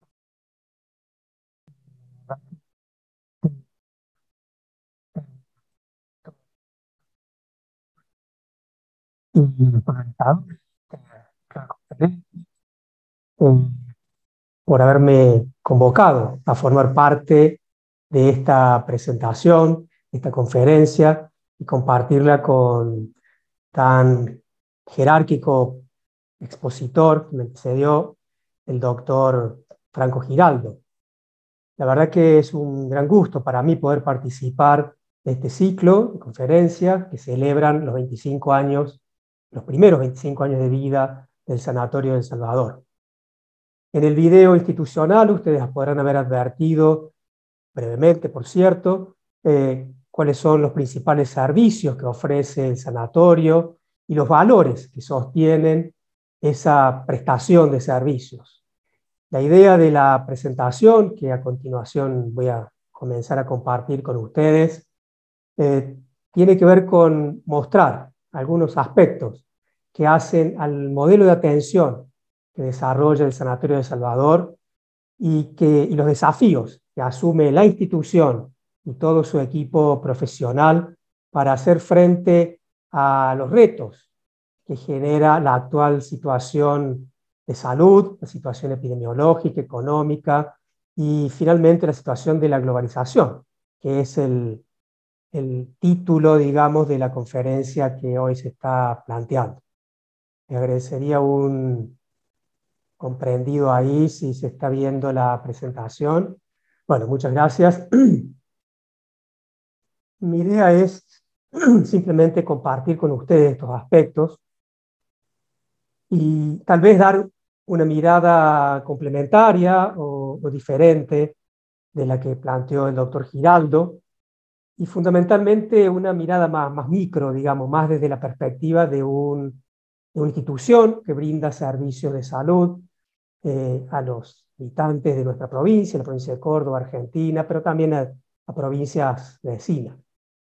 Por haberme convocado a formar parte de esta presentación, esta conferencia, y compartirla con tan jerárquico expositor que me antecedió, el doctor Franco Giraldo. La verdad que es un gran gusto para mí poder participar de este ciclo de conferencias que celebran los 25 años, los primeros 25 años de vida del Sanatorio del Salvador. En el video institucional ustedes podrán haber advertido, brevemente por cierto, cuáles son los principales servicios que ofrece el sanatorio y los valores que sostienen esa prestación de servicios. La idea de la presentación, que a continuación voy a comenzar a compartir con ustedes, tiene que ver con mostrar algunos aspectos que hacen al modelo de atención que desarrolla el Sanatorio de Salvador y los desafíos que asume la institución y todo su equipo profesional para hacer frente a los retos que genera la actual situación de salud, la situación epidemiológica, económica y finalmente la situación de la globalización, que es el título, digamos, de la conferencia que hoy se está planteando. Me agradecería un comprendido ahí si se está viendo la presentación. Bueno, muchas gracias. Mi idea es simplemente compartir con ustedes estos aspectos y tal vez dar una mirada complementaria o diferente de la que planteó el doctor Giraldo, y fundamentalmente una mirada más micro, digamos, más desde la perspectiva de una institución que brinda servicios de salud a los habitantes de nuestra provincia, la provincia de Córdoba, Argentina, pero también a provincias vecinas.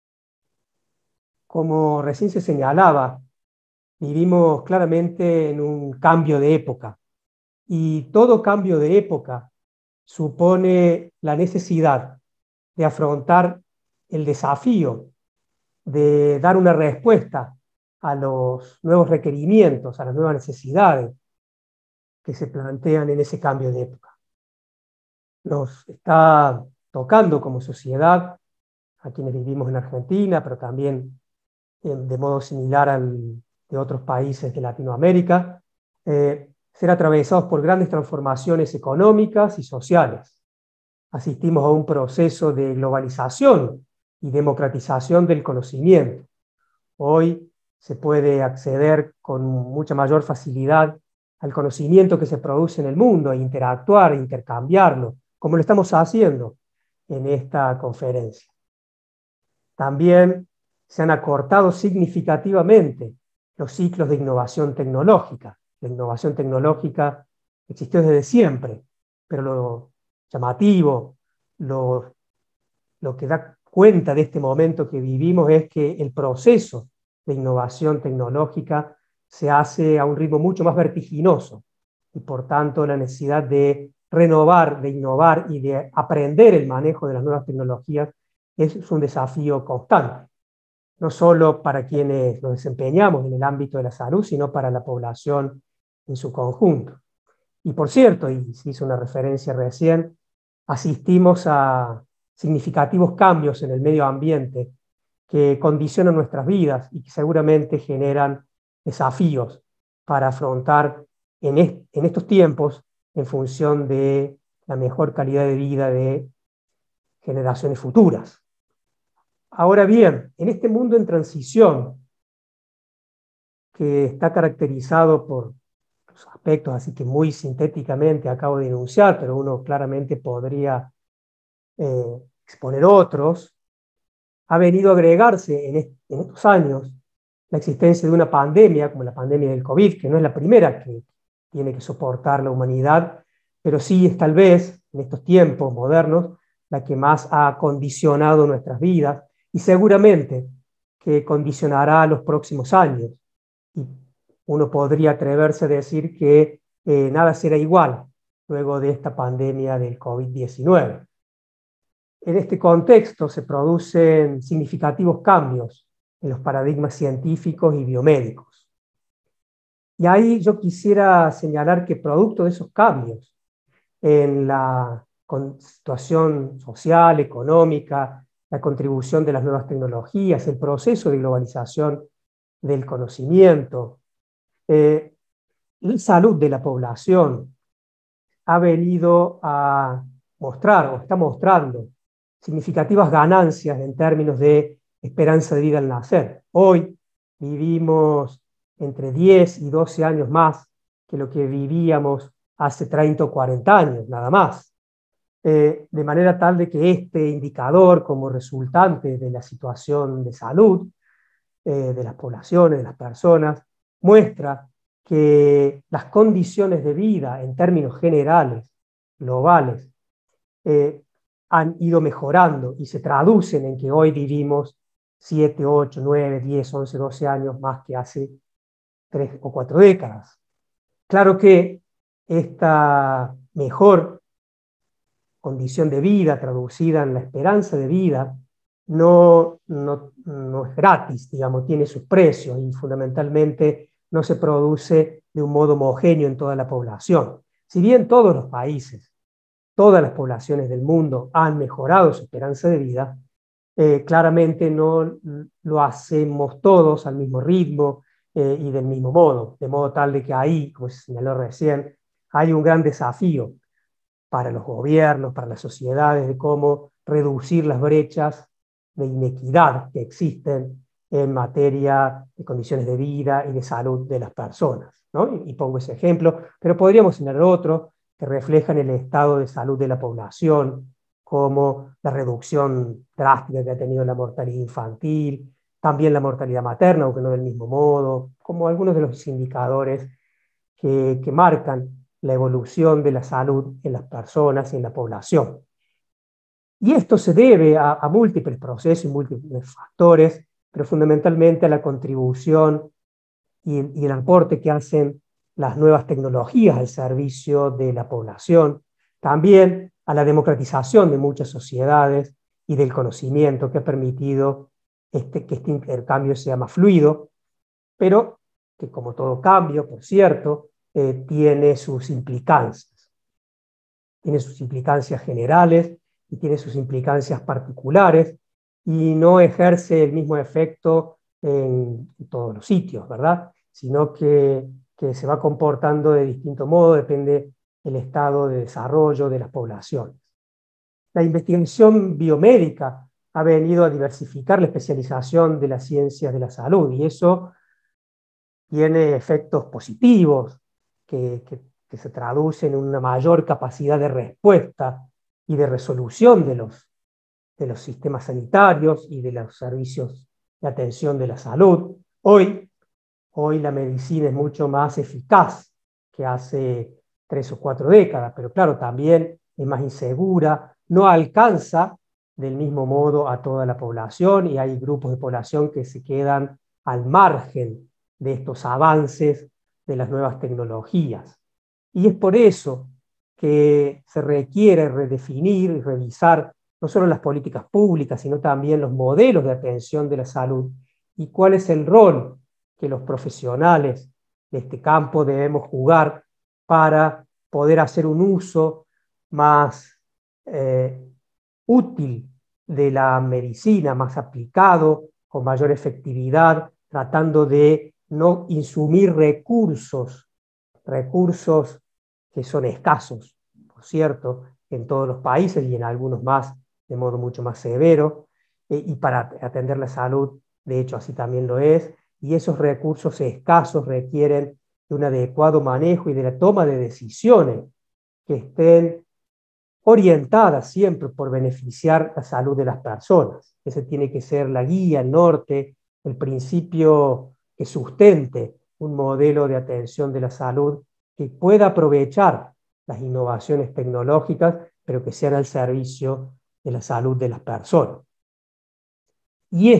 Como recién se señalaba, vivimos claramente en un cambio de época, y todo cambio de época supone la necesidad de afrontar el desafío de dar una respuesta a los nuevos requerimientos, a las nuevas necesidades que se plantean en ese cambio de época. Nos está tocando como sociedad, a quienes vivimos en Argentina, pero también de modo similar de otros países de Latinoamérica, ser atravesados por grandes transformaciones económicas y sociales. Asistimos a un proceso de globalización y democratización del conocimiento. Hoy se puede acceder con mucha mayor facilidad al conocimiento que se produce en el mundo, e interactuar, e intercambiarlo, como lo estamos haciendo en esta conferencia. También se han acortado significativamente los ciclos de innovación tecnológica. La innovación tecnológica existió desde siempre, pero lo llamativo, lo que da cuenta de este momento que vivimos es que el proceso de innovación tecnológica se hace a un ritmo mucho más vertiginoso y por tanto la necesidad de renovar, de innovar y de aprender el manejo de las nuevas tecnologías es un desafío constante, no solo para quienes nos desempeñamos en el ámbito de la salud, sino para la población en su conjunto. Y por cierto, y se hizo una referencia recién, asistimos a significativos cambios en el medio ambiente que condicionan nuestras vidas y que seguramente generan desafíos para afrontar en estos tiempos en función de la mejor calidad de vida de generaciones futuras. Ahora bien, en este mundo en transición, que está caracterizado por los aspectos así que muy sintéticamente acabo de enunciar, pero uno claramente podría exponer otros, ha venido a agregarse en estos años la existencia de una pandemia, como la pandemia del COVID, que no es la primera que tiene que soportar la humanidad, pero sí es tal vez, en estos tiempos modernos, la que más ha condicionado nuestras vidas y seguramente que condicionará los próximos años. Y uno podría atreverse a decir que nada será igual luego de esta pandemia del COVID-19. En este contexto se producen significativos cambios en los paradigmas científicos y biomédicos. Y ahí yo quisiera señalar que producto de esos cambios en la situación social, económica, la contribución de las nuevas tecnologías, el proceso de globalización del conocimiento, la salud de la población ha venido a mostrar o está mostrando significativas ganancias en términos de esperanza de vida al nacer. Hoy vivimos entre 10 y 12 años más que lo que vivíamos hace 30 o 40 años, nada más. De manera tal de que este indicador, como resultante de la situación de salud de las poblaciones, de las personas, muestra que las condiciones de vida en términos generales, globales, han ido mejorando y se traducen en que hoy vivimos 7, 8, 9, 10, 11, 12 años más que hace 3 o 4 décadas. Claro que esta mejor condición de vida traducida en la esperanza de vida no es gratis, digamos, tiene sus precios y fundamentalmente no se produce de un modo homogéneo en toda la población. Si bien todos los países, todas las poblaciones del mundo han mejorado su esperanza de vida, claramente no lo hacemos todos al mismo ritmo y del mismo modo, de modo tal de que ahí, como se señaló recién, hay un gran desafío para los gobiernos, para las sociedades, de cómo reducir las brechas de inequidad que existen en materia de condiciones de vida y de salud de las personas, ¿no? Y pongo ese ejemplo, pero podríamos señalar otros que reflejan el estado de salud de la población, como la reducción drástica que ha tenido la mortalidad infantil, también la mortalidad materna, aunque no del mismo modo, como algunos de los indicadores que marcan la evolución de la salud en las personas y en la población. Y esto se debe a múltiples procesos y múltiples factores, pero fundamentalmente a la contribución y el aporte que hacen las nuevas tecnologías al servicio de la población, también a la democratización de muchas sociedades y del conocimiento que ha permitido que este intercambio sea más fluido, pero que como todo cambio, por cierto, tiene sus implicancias. Tiene sus implicancias generales y tiene sus implicancias particulares y no ejerce el mismo efecto en todos los sitios, ¿verdad? Sino que se va comportando de distinto modo, depende del estado de desarrollo de las poblaciones. La investigación biomédica ha venido a diversificar la especialización de las ciencias de la salud y eso tiene efectos positivos que se traducen en una mayor capacidad de respuesta y de resolución de los sistemas sanitarios y de los servicios de atención de la salud. Hoy la medicina es mucho más eficaz que hace 3 o 4 décadas, pero claro, también es más insegura, no alcanza del mismo modo a toda la población y hay grupos de población que se quedan al margen de estos avances de las nuevas tecnologías. Y es por eso que se requiere redefinir y revisar no solo las políticas públicas, sino también los modelos de atención de la salud y cuál es el rol que los profesionales de este campo debemos jugar para poder hacer un uso más útil de la medicina, más aplicado, con mayor efectividad, tratando de no insumir recursos que son escasos, por cierto, en todos los países y en algunos más de modo mucho más severo, y para atender la salud, de hecho, así también lo es, y esos recursos escasos requieren de un adecuado manejo y de la toma de decisiones que estén orientadas siempre por beneficiar la salud de las personas. Ese tiene que ser la guía, el norte, el principio que sustente un modelo de atención de la salud que pueda aprovechar las innovaciones tecnológicas, pero que sean al servicio de la salud de las personas. Y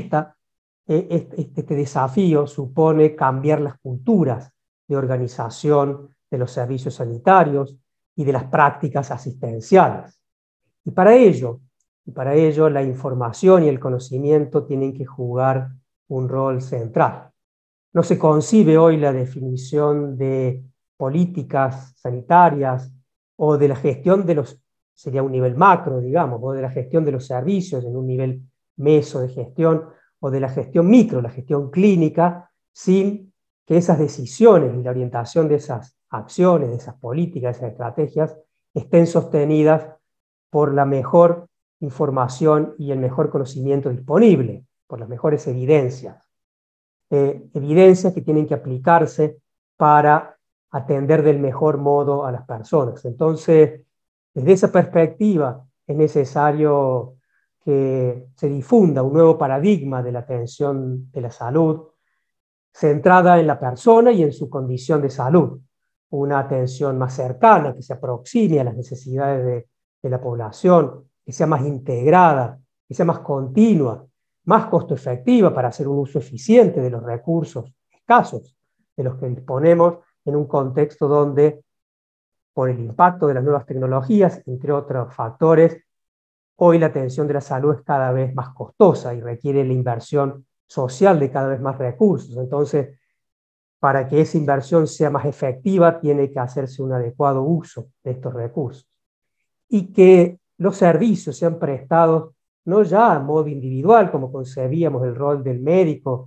este desafío supone cambiar las culturas de organización de los servicios sanitarios y de las prácticas asistenciales. Y para ello la información y el conocimiento tienen que jugar un rol central. No se concibe hoy la definición de políticas sanitarias o de la gestión de los, sería un nivel macro, digamos, o de la gestión de los servicios en un nivel meso de gestión, o de la gestión micro, la gestión clínica, sin que esas decisiones y la orientación de esas acciones, de esas políticas, de esas estrategias, estén sostenidas por la mejor información y el mejor conocimiento disponible, por las mejores evidencias. Evidencias que tienen que aplicarse para atender del mejor modo a las personas. Entonces, desde esa perspectiva, es necesario que se difunda un nuevo paradigma de la atención de la salud, centrada en la persona y en su condición de salud. Una atención más cercana, que se aproxime a las necesidades de la población, que sea más integrada, que sea más continua, más costo efectiva para hacer un uso eficiente de los recursos escasos de los que disponemos en un contexto donde, por el impacto de las nuevas tecnologías, entre otros factores, hoy la atención de la salud es cada vez más costosa y requiere la inversión social de cada vez más recursos. Entonces, para que esa inversión sea más efectiva, tiene que hacerse un adecuado uso de estos recursos. Y que los servicios sean prestados no ya a modo individual, como concebíamos el rol del médico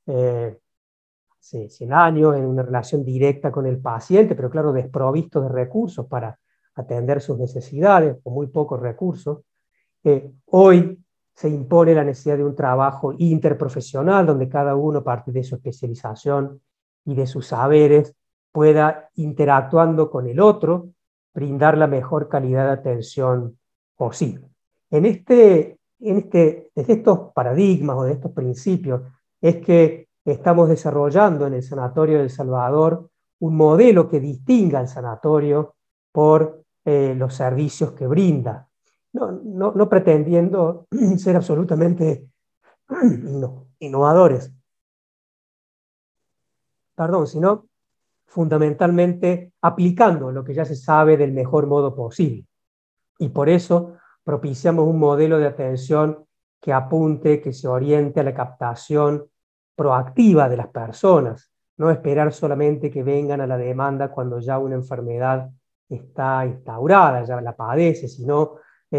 hace 100 años, en una relación directa con el paciente, pero claro, desprovisto de recursos para atender sus necesidades, o muy pocos recursos. Hoy se impone la necesidad de un trabajo interprofesional, donde cada uno, a partir de su especialización y de sus saberes, pueda, interactuando con el otro, brindar la mejor calidad de atención posible. Desde estos paradigmas o de estos principios es que estamos desarrollando en el Sanatorio del Salvador un modelo que distinga al sanatorio por los servicios que brinda, no pretendiendo ser absolutamente innovadores, sino fundamentalmente aplicando lo que ya se sabe del mejor modo posible. Y por eso propiciamos un modelo de atención que apunte, que se oriente a la captación proactiva de las personas, no esperar solamente que vengan a la demanda cuando ya una enfermedad está instaurada, ya la padece, sino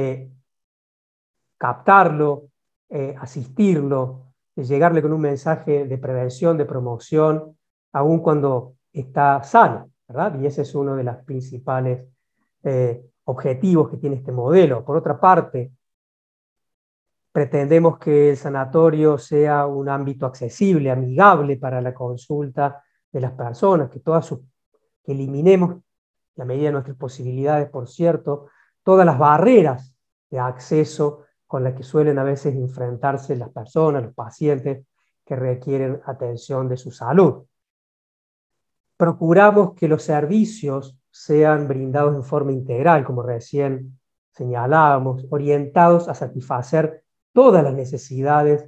captarlo, asistirlo, llegarle con un mensaje de prevención, de promoción, aun cuando está sano, ¿verdad? Y ese es uno de los principales objetivos que tiene este modelo. Por otra parte, pretendemos que el sanatorio sea un ámbito accesible, amigable para la consulta de las personas, que eliminemos, a la medida de nuestras posibilidades, por cierto, todas las barreras de acceso con las que suelen a veces enfrentarse las personas, los pacientes que requieren atención de su salud. Procuramos que los servicios sean brindados en forma integral, como recién señalábamos, orientados a satisfacer todas las necesidades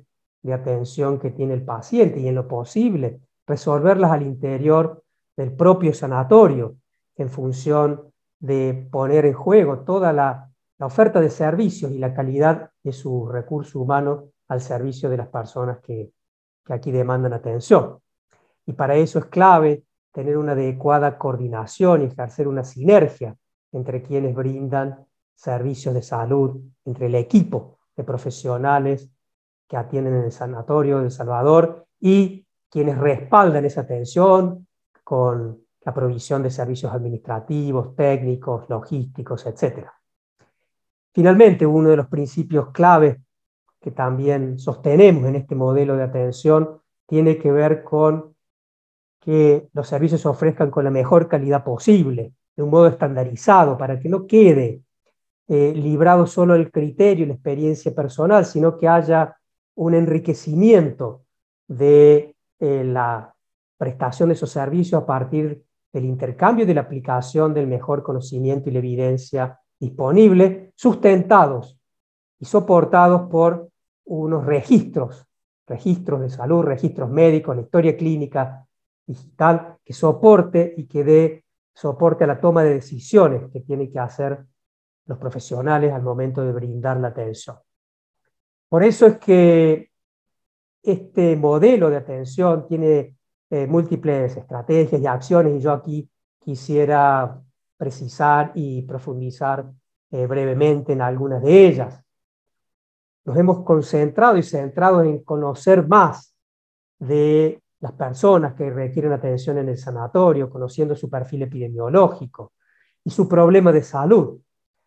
de atención que tiene el paciente y en lo posible resolverlas al interior del propio sanatorio en función de poner en juego toda la oferta de servicios y la calidad de su recurso humano al servicio de las personas que aquí demandan atención. Y para eso es clave tener una adecuada coordinación y ejercer una sinergia entre quienes brindan servicios de salud, entre el equipo de profesionales que atienden en el Sanatorio de El Salvador y quienes respaldan esa atención con la provisión de servicios administrativos, técnicos, logísticos, etc. Finalmente, uno de los principios claves que también sostenemos en este modelo de atención tiene que ver con que los servicios se ofrezcan con la mejor calidad posible, de un modo estandarizado, para que no quede librado solo el criterio y la experiencia personal, sino que haya un enriquecimiento de la prestación de esos servicios a partir del intercambio y de la aplicación del mejor conocimiento y la evidencia disponible, sustentados y soportados por unos registros de salud, registros médicos, la historia clínica digital, que soporte y que dé soporte a la toma de decisiones que tienen que hacer los profesionales al momento de brindar la atención. Por eso es que este modelo de atención tiene múltiples estrategias y acciones, y yo aquí quisiera precisar y profundizar brevemente en algunas de ellas. Nos hemos concentrado y centrado en conocer más de las personas que requieren atención en el sanatorio, conociendo su perfil epidemiológico y su problema de salud,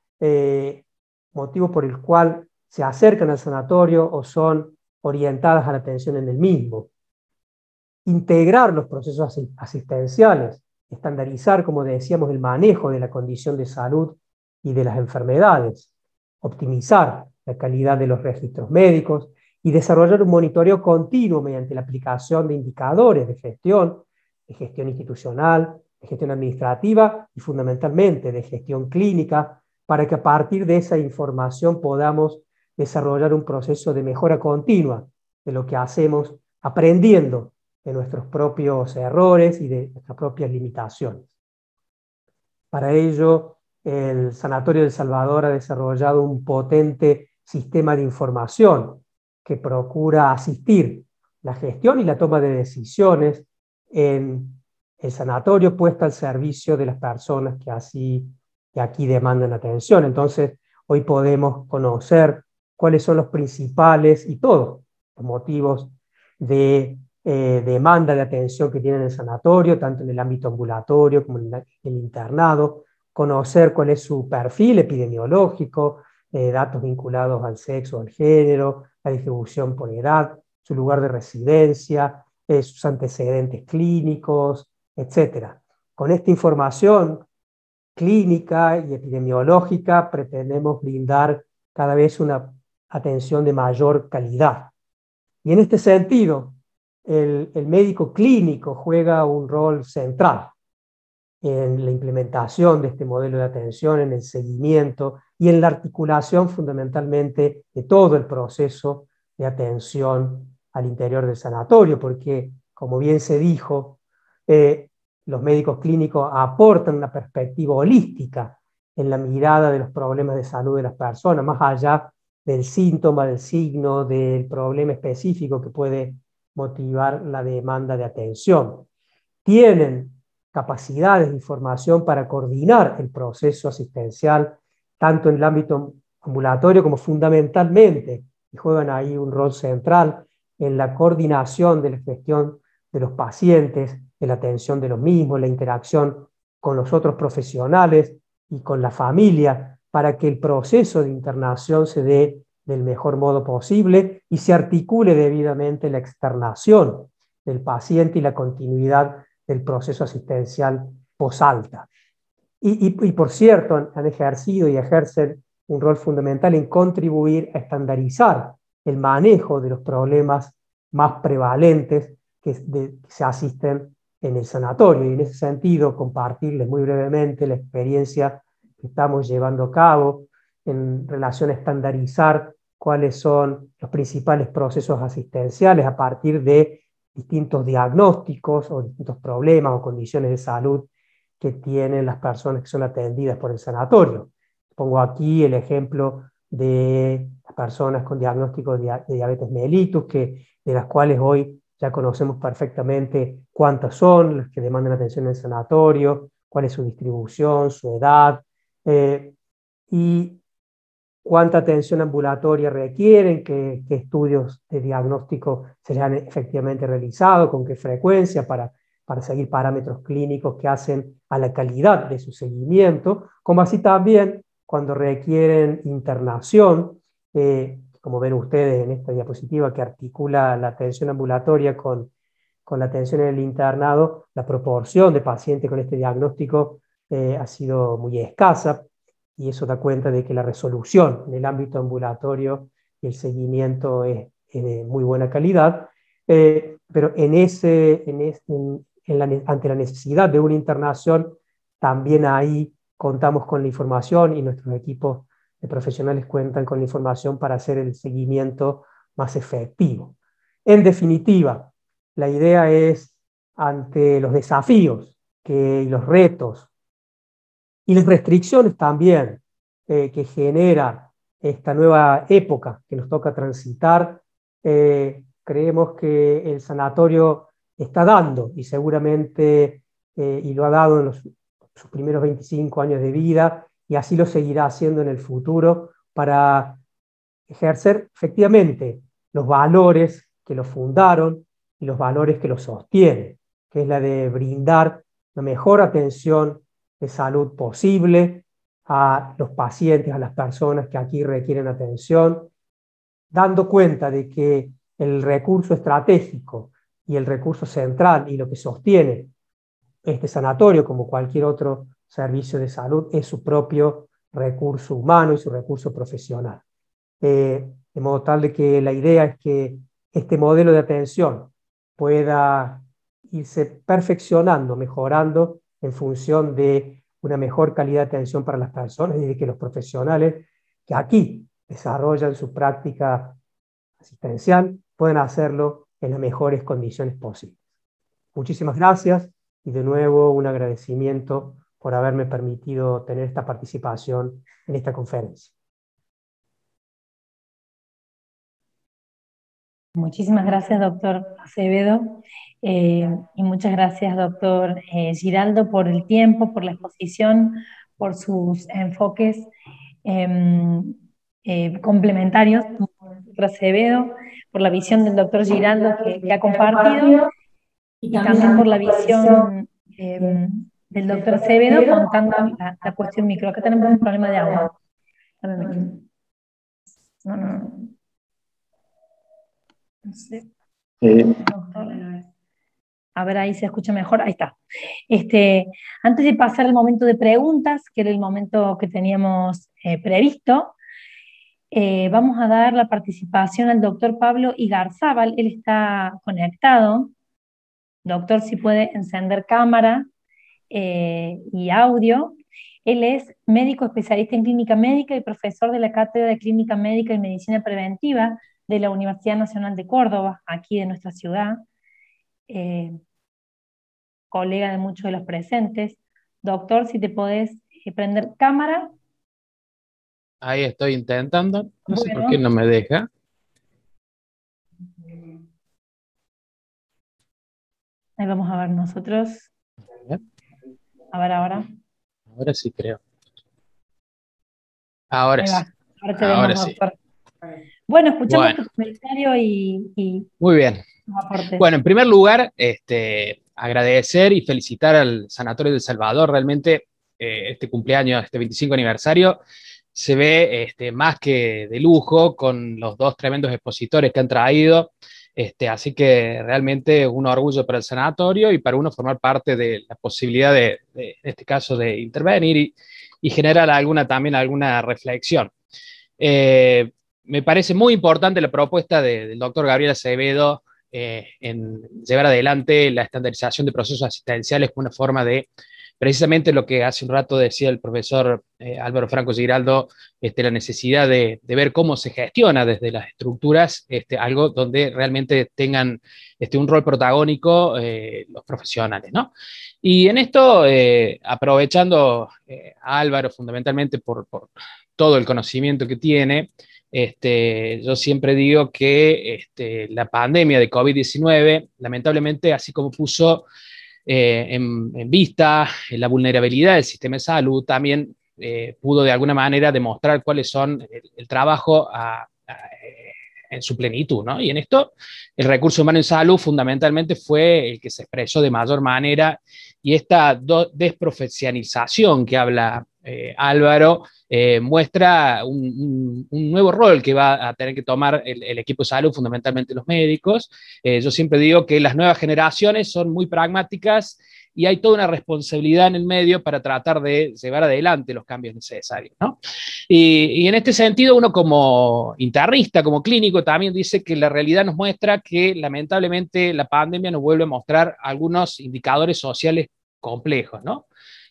motivo por el cual se acercan al sanatorio o son orientadas a la atención en el mismo. Integrar los procesos asistenciales, estandarizar, como decíamos, el manejo de la condición de salud y de las enfermedades, optimizar la calidad de los registros médicos y desarrollar un monitoreo continuo mediante la aplicación de indicadores de gestión institucional, de gestión administrativa y fundamentalmente de gestión clínica, para que a partir de esa información podamos desarrollar un proceso de mejora continua de lo que hacemos, aprendiendo de nuestros propios errores y de nuestras propias limitaciones. Para ello, el Sanatorio de El Salvador ha desarrollado un potente sistema de información que procura asistir la gestión y la toma de decisiones en el sanatorio, puesta al servicio de las personas que aquí demandan atención. Entonces, hoy podemos conocer cuáles son los principales y todos los motivos de demanda de atención que tiene el sanatorio, tanto en el ámbito ambulatorio como en el internado, conocer cuál es su perfil epidemiológico, datos vinculados al sexo, al género, la distribución por edad, su lugar de residencia, sus antecedentes clínicos, etc. Con esta información clínica y epidemiológica pretendemos brindar cada vez una atención de mayor calidad. Y en este sentido, el médico clínico juega un rol central en la implementación de este modelo de atención, en el seguimiento y en la articulación fundamentalmente de todo el proceso de atención al interior del sanatorio, porque, como bien se dijo, los médicos clínicos aportan una perspectiva holística en la mirada de los problemas de salud de las personas, más allá del síntoma, del signo, del problema específico que puede motivar la demanda de atención. Tienen capacidades de información para coordinar el proceso asistencial, tanto en el ámbito ambulatorio como fundamentalmente, y juegan ahí un rol central en la coordinación de la gestión de los pacientes, de la atención de los mismos, la interacción con los otros profesionales y con la familia, para que el proceso de internación se dé del mejor modo posible y se articule debidamente la externación del paciente y la continuidad del proceso asistencial posalta. Y por cierto, han ejercido y ejercen un rol fundamental en contribuir a estandarizar el manejo de los problemas más prevalentes que se asisten en el sanatorio. Y en ese sentido, compartirles muy brevemente la experiencia que estamos llevando a cabo en relación a estandarizar cuáles son los principales procesos asistenciales a partir de distintos diagnósticos o distintos problemas o condiciones de salud que tienen las personas que son atendidas por el sanatorio. Pongo aquí el ejemplo de las personas con diagnóstico de diabetes mellitus, de las cuales hoy ya conocemos perfectamente cuántas son las que demandan atención en el sanatorio, cuál es su distribución, su edad, y cuánta atención ambulatoria requieren, qué estudios de diagnóstico se han efectivamente realizado, con qué frecuencia, para seguir parámetros clínicos que hacen a la calidad de su seguimiento, como así también cuando requieren internación, como ven ustedes en esta diapositiva que articula la atención ambulatoria con la atención en el internado, la proporción de pacientes con este diagnóstico ha sido muy escasa, y eso da cuenta de que la resolución en el ámbito ambulatorio y el seguimiento es de muy buena calidad, pero ante la necesidad de una internación, también ahí contamos con la información y nuestros equipos de profesionales cuentan con la información para hacer el seguimiento más efectivo. En definitiva, la idea es, ante los desafíos y los retos y las restricciones también que genera esta nueva época que nos toca transitar, creemos que el sanatorio está dando, y seguramente y lo ha dado en sus primeros 25 años de vida, y así lo seguirá haciendo en el futuro, para ejercer efectivamente los valores que lo fundaron y los valores que lo sostienen, que es la de brindar la mejor atención de salud posible a los pacientes, a las personas que aquí requieren atención, dando cuenta de que el recurso estratégico y el recurso central y lo que sostiene este sanatorio, como cualquier otro servicio de salud, es su propio recurso humano y su recurso profesional. De modo tal de que la idea es que este modelo de atención pueda irse perfeccionando, mejorando en función de una mejor calidad de atención para las personas, y de que los profesionales que aquí desarrollan su práctica asistencial puedan hacerlo en las mejores condiciones posibles. Muchísimas gracias, y de nuevo un agradecimiento por haberme permitido tener esta participación en esta conferencia. Muchísimas gracias, doctor Acevedo, y muchas gracias, doctor Giraldo, por el tiempo, por la exposición, por sus enfoques complementarios, doctor Acevedo, por la visión del doctor Giraldo que ha compartido, y también por la visión del doctor Acevedo contando la cuestión micro. Acá tenemos un problema de agua. No sé. A ver, ahí se escucha mejor. Ahí está. Antes de pasar al momento de preguntas, que era el momento que teníamos previsto, vamos a dar la participación al doctor Pablo Igarzábal. Él está conectado. Doctor, si puede encender cámara y audio. Él es médico especialista en clínica médica y profesor de la Cátedra de Clínica Médica y Medicina Preventiva de la Universidad Nacional de Córdoba, aquí de nuestra ciudad, colega de muchos de los presentes. Doctor, si te podés prender cámara. Ahí estoy intentando, no sé por qué no me deja. Ahí vamos a ver nosotros. A ver ahora. Ahora sí creo. Ahora sí. Ahora sí. Bueno, escuchamos tu comentario y muy bien. Aportes. Bueno, en primer lugar, agradecer y felicitar al Sanatorio del Salvador. Realmente este cumpleaños, este 25 aniversario, se ve más que de lujo, con los dos tremendos expositores que han traído. Así que realmente un orgullo para el sanatorio y para uno formar parte de la posibilidad en este caso, de intervenir y generar también alguna reflexión. Me parece muy importante la propuesta del doctor Gabriel Acevedo en llevar adelante la estandarización de procesos asistenciales como una forma de precisamente lo que hace un rato decía el profesor Álvaro Franco Giraldo, la necesidad de ver cómo se gestiona desde las estructuras, algo donde realmente tengan un rol protagónico los profesionales, ¿no? Y en esto, aprovechando a Álvaro fundamentalmente por todo el conocimiento que tiene, yo siempre digo que la pandemia de COVID-19, lamentablemente, así como puso en vista la vulnerabilidad del sistema de salud, también pudo de alguna manera demostrar cuáles son el trabajo en su plenitud, ¿no? Y en esto, el recurso humano en salud fundamentalmente fue el que se expresó de mayor manera, y esta desprofesionalización que habla Álvaro muestra un nuevo rol que va a tener que tomar el equipo de salud, fundamentalmente los médicos. Yo siempre digo que las nuevas generaciones son muy pragmáticas y hay toda una responsabilidad en el medio para tratar de llevar adelante los cambios necesarios, ¿no? Y en este sentido, uno como internista, como clínico, también dice que la realidad nos muestra que lamentablemente la pandemia nos vuelve a mostrar algunos indicadores sociales complejos, ¿no?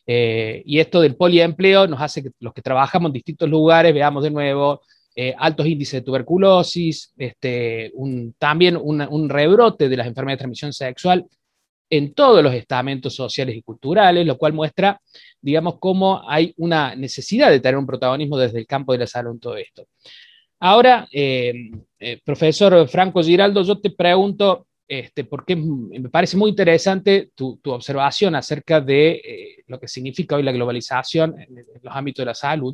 Y esto del poliempleo nos hace que los que trabajamos en distintos lugares veamos de nuevo altos índices de tuberculosis, también un rebrote de las enfermedades de transmisión sexual en todos los estamentos sociales y culturales, lo cual muestra, digamos, cómo hay una necesidad de tener un protagonismo desde el campo de la salud en todo esto. Ahora, profesor Franco Giraldo, yo te pregunto, porque me parece muy interesante tu observación acerca de lo que significa hoy la globalización en los ámbitos de la salud,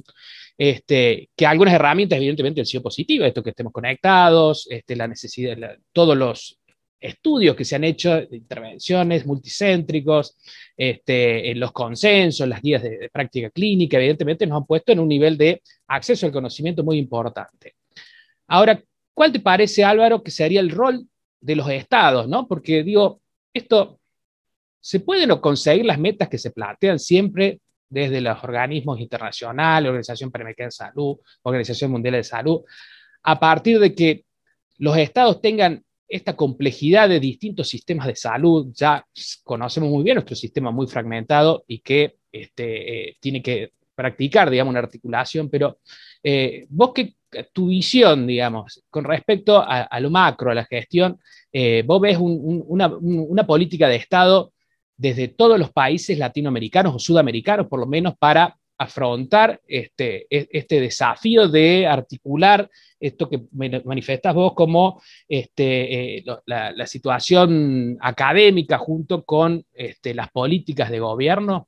que algunas herramientas evidentemente han sido positivas, esto que estemos conectados, la necesidad, todos los estudios que se han hecho de intervenciones multicéntricos, los consensos, las guías de práctica clínica, evidentemente nos han puesto en un nivel de acceso al conocimiento muy importante. Ahora, ¿cuál te parece, Álvaro, que sería el rol de los estados, ¿no? Porque digo, esto, ¿se pueden conseguir las metas que se plantean siempre desde los organismos internacionales, Organización Panamericana de Salud, Organización Mundial de Salud, a partir de que los estados tengan esta complejidad de distintos sistemas de salud? Ya conocemos muy bien nuestro sistema muy fragmentado y que tiene que practicar, digamos, una articulación, pero vos, tu visión, digamos, con respecto a lo macro, a la gestión, vos ves una política de Estado desde todos los países latinoamericanos o sudamericanos, por lo menos, para afrontar este desafío de articular esto que manifestás vos como la situación académica junto con las políticas de gobierno?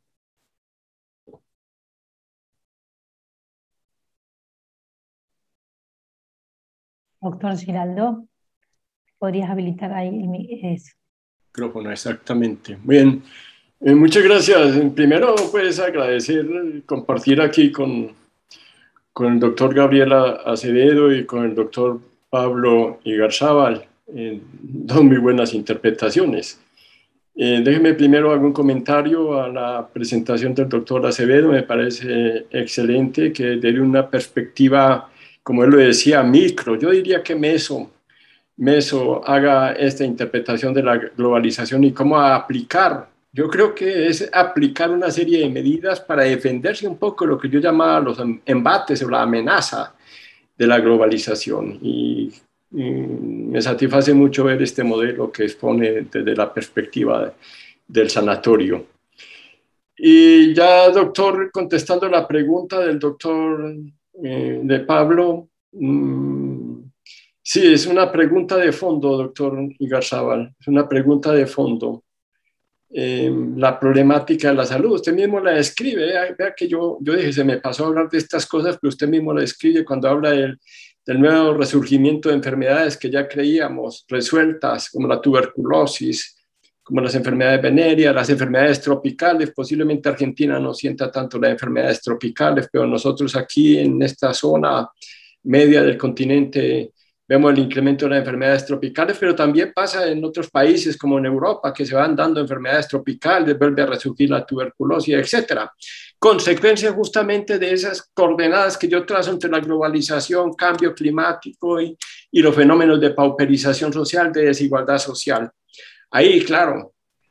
Doctor Giraldo, ¿podrías habilitar ahí el micrófono? Exactamente. Bien, muchas gracias. Primero, pues agradecer compartir aquí con el doctor Gabriel Acevedo y con el doctor Pablo Igarzábal, dos muy buenas interpretaciones. Déjeme primero algún comentario a la presentación del doctor Acevedo. Me parece excelente que desde una perspectiva, como él lo decía, micro, yo diría que meso haga esta interpretación de la globalización y cómo aplicar. Yo creo que es aplicar una serie de medidas para defenderse un poco de lo que yo llamaba los embates o la amenaza de la globalización. Y me satisface mucho ver este modelo que expone desde la perspectiva del sanatorio. Y ya, doctor, contestando la pregunta del doctor de Pablo, sí, es una pregunta de fondo, doctor Igarzábal, es una pregunta de fondo. La problemática de la salud, usted mismo la describe, vea que yo dije, se me pasó a hablar de estas cosas, pero usted mismo la describe cuando habla del nuevo resurgimiento de enfermedades que ya creíamos resueltas, como la tuberculosis, como las enfermedades venéreas, las enfermedades tropicales. Posiblemente Argentina no sienta tanto las enfermedades tropicales, pero nosotros aquí en esta zona media del continente vemos el incremento de las enfermedades tropicales, pero también pasa en otros países como en Europa, que se van dando enfermedades tropicales, vuelve a resurgir la tuberculosis, etcétera. Consecuencia justamente de esas coordenadas que yo trazo entre la globalización, cambio climático y los fenómenos de pauperización social, de desigualdad social. Ahí, claro,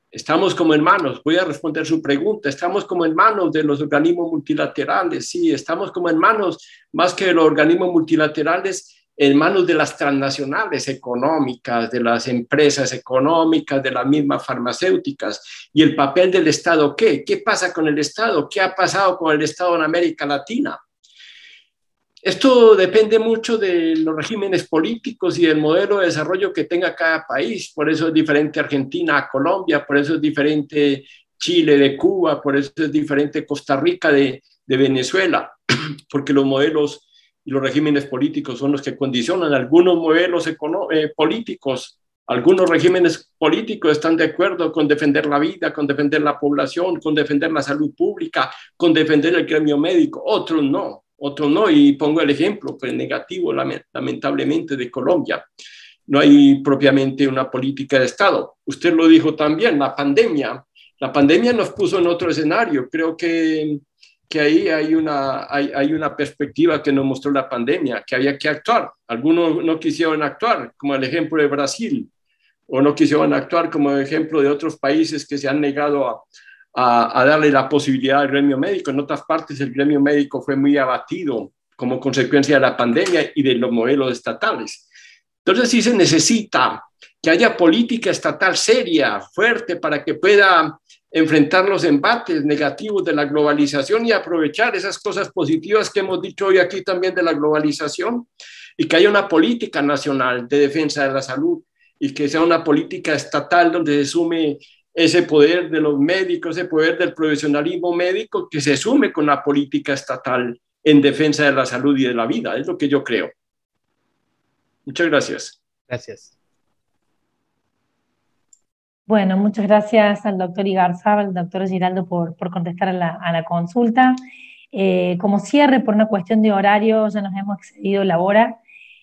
Estamos como hermanos, voy a responder su pregunta, estamos como en manos de los organismos multilaterales, sí, estamos como en manos, más que de los organismos multilaterales, en manos de las transnacionales económicas, de las empresas económicas, de las mismas farmacéuticas. ¿Y el papel del Estado qué? ¿Qué pasa con el Estado? ¿Qué ha pasado con el Estado en América Latina? Esto depende mucho de los regímenes políticos y del modelo de desarrollo que tenga cada país. Por eso es diferente Argentina a Colombia, por eso es diferente Chile de Cuba, por eso es diferente Costa Rica de Venezuela, porque los modelos y los regímenes políticos son los que condicionan algunos modelos políticos. Algunos regímenes políticos están de acuerdo con defender la vida, con defender la población, con defender la salud pública, con defender el gremio médico. Otros no, y pongo el ejemplo pues, negativo, lamentablemente, de Colombia. No hay propiamente una política de Estado. Usted lo dijo también, la pandemia nos puso en otro escenario. Creo que ahí hay una perspectiva que nos mostró la pandemia, que había que actuar. Algunos no quisieron actuar, como el ejemplo de Brasil, o no quisieron actuar como el ejemplo de otros países que se han negado a darle la posibilidad al gremio médico. En otras partes el gremio médico fue muy abatido como consecuencia de la pandemia y de los modelos estatales. Entonces sí se necesita que haya política estatal seria, fuerte, para que pueda enfrentar los embates negativos de la globalización y aprovechar esas cosas positivas que hemos dicho hoy aquí también de la globalización, y que haya una política nacional de defensa de la salud y que sea una política estatal donde se sume ese poder de los médicos, ese poder del profesionalismo médico que se sume con la política estatal en defensa de la salud y de la vida. Es lo que yo creo. Muchas gracias. Gracias. Bueno, muchas gracias al doctor Igarzábal, al doctor Giraldo por contestar a la consulta. Como cierre, por una cuestión de horario, ya nos hemos excedido la hora.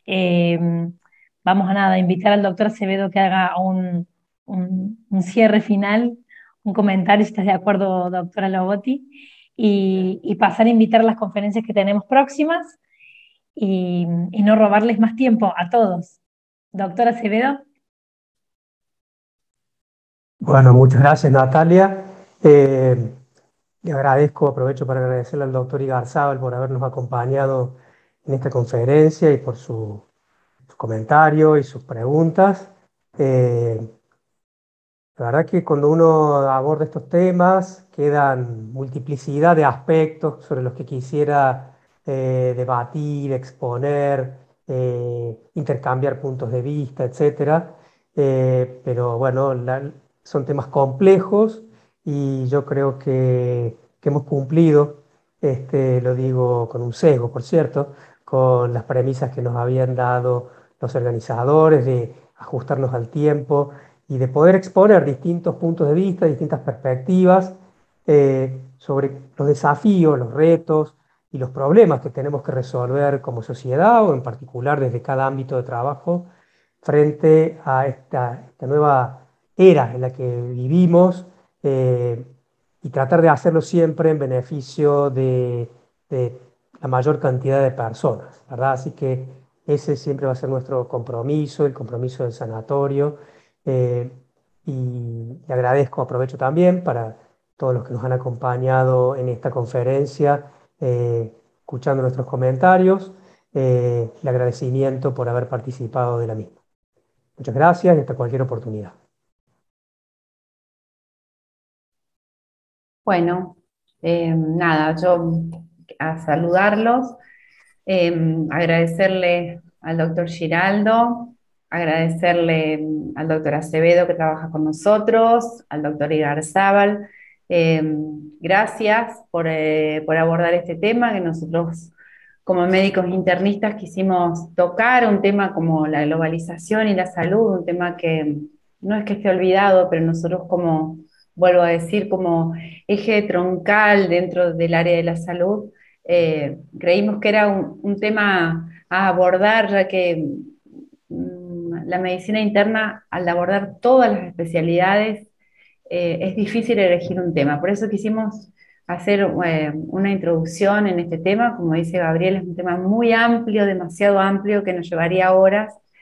Vamos a invitar al doctor Acevedo que haga un cierre final, un comentario, si estás de acuerdo, doctora Lobotti, y pasar a invitar a las conferencias que tenemos próximas y no robarles más tiempo a todos. Doctora Acevedo. Bueno, muchas gracias, Natalia. Le agradezco, aprovecho para agradecerle al doctor Igarzábal por habernos acompañado en esta conferencia y por su comentario y sus preguntas. La verdad que cuando uno aborda estos temas quedan multiplicidad de aspectos sobre los que quisiera debatir, exponer, intercambiar puntos de vista, etcétera. Pero bueno, son temas complejos y yo creo que hemos cumplido, lo digo con un sesgo, por cierto, con las premisas que nos habían dado los organizadores de ajustarnos al tiempo y de poder exponer distintos puntos de vista, distintas perspectivas sobre los desafíos, los retos y los problemas que tenemos que resolver como sociedad o en particular desde cada ámbito de trabajo frente a esta nueva era en la que vivimos y tratar de hacerlo siempre en beneficio de la mayor cantidad de personas, ¿verdad? Así que ese siempre va a ser nuestro compromiso, el compromiso del sanatorio. Y le agradezco, aprovecho también para todos los que nos han acompañado en esta conferencia, escuchando nuestros comentarios, el agradecimiento por haber participado de la misma. Muchas gracias y hasta cualquier oportunidad. Bueno, nada, yo a saludarlos, agradecerle al doctor Giraldo, agradecerle al doctor Acevedo que trabaja con nosotros, al doctor Igarzábal. Gracias por abordar este tema que nosotros como médicos internistas quisimos tocar, un tema como la globalización y la salud, un tema que no es que esté olvidado, pero nosotros como, vuelvo a decir, como eje troncal dentro del área de la salud, creímos que era un tema a abordar, ya que la medicina interna, al abordar todas las especialidades, es difícil elegir un tema. Por eso quisimos hacer una introducción en este tema. Como dice Gabriel, es un tema muy amplio, demasiado amplio, que nos llevaría horas.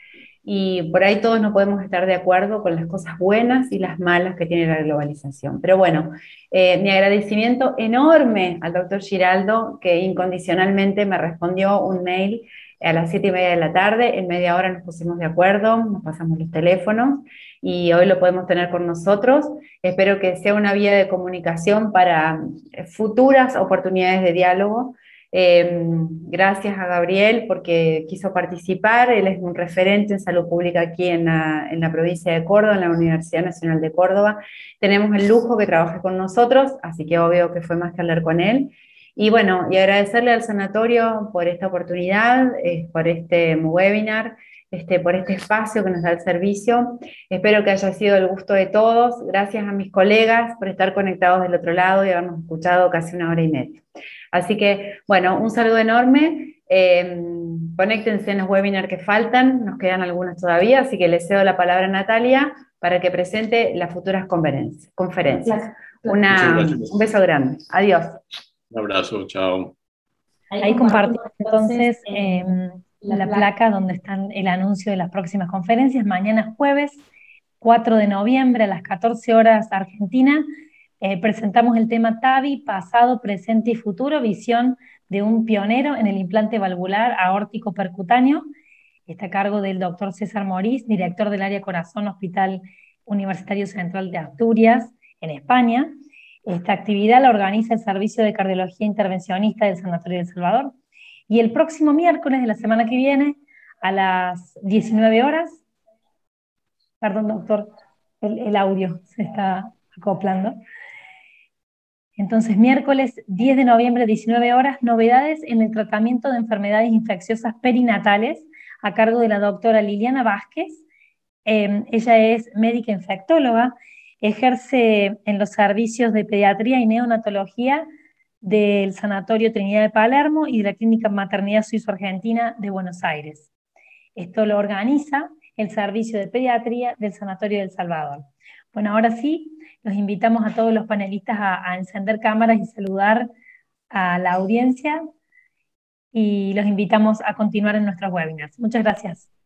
y por ahí todos no podemos estar de acuerdo con las cosas buenas y las malas que tiene la globalización. Pero bueno, mi agradecimiento enorme al doctor Giraldo, que incondicionalmente me respondió un mail a las 7:30 de la tarde, en media hora nos pusimos de acuerdo, nos pasamos los teléfonos, y hoy lo podemos tener con nosotros. Espero que sea una vía de comunicación para futuras oportunidades de diálogo. Gracias a Gabriel porque quiso participar. Él es un referente en salud pública aquí en la provincia de Córdoba, en la Universidad Nacional de Córdoba. Tenemos el lujo que trabaje con nosotros, así que obvio que fue más que hablar con él. Y bueno, y agradecerle al sanatorio por esta oportunidad, por este webinar, por este espacio que nos da el servicio. Espero que haya sido del gusto de todos. Gracias a mis colegas por estar conectados del otro lado y habernos escuchado casi 1 hora y media. Así que, bueno, un saludo enorme. Conéctense en los webinars que faltan, nos quedan algunos todavía, así que le cedo la palabra a Natalia para que presente las futuras conferencias. Un beso grande. Adiós. Un abrazo, chao. Ahí compartimos entonces la placa donde están el anuncio de las próximas conferencias. Mañana jueves, 4 de noviembre a las 14 horas Argentina, presentamos el tema TAVI, pasado, presente y futuro, visión de un pionero en el implante valvular aórtico percutáneo. Está a cargo del doctor César Morís, director del área Corazón Hospital Universitario Central de Asturias, en España. Esta actividad la organiza el Servicio de Cardiología Intervencionista del Sanatorio del Salvador. Y el próximo miércoles de la semana que viene, a las 19 horas, perdón doctor, el audio se está acoplando. Entonces, miércoles 10 de noviembre, 19 horas, novedades en el tratamiento de enfermedades infecciosas perinatales, a cargo de la doctora Liliana Vázquez. Ella es médica infectóloga, ejerce en los servicios de pediatría y neonatología del Sanatorio Trinidad de Palermo y de la Clínica Maternidad Suizo-Argentina de Buenos Aires. Esto lo organiza el Servicio de Pediatría del Sanatorio del Salvador. Bueno, ahora sí, los invitamos a todos los panelistas a encender cámaras y saludar a la audiencia, y los invitamos a continuar en nuestros webinars. Muchas gracias.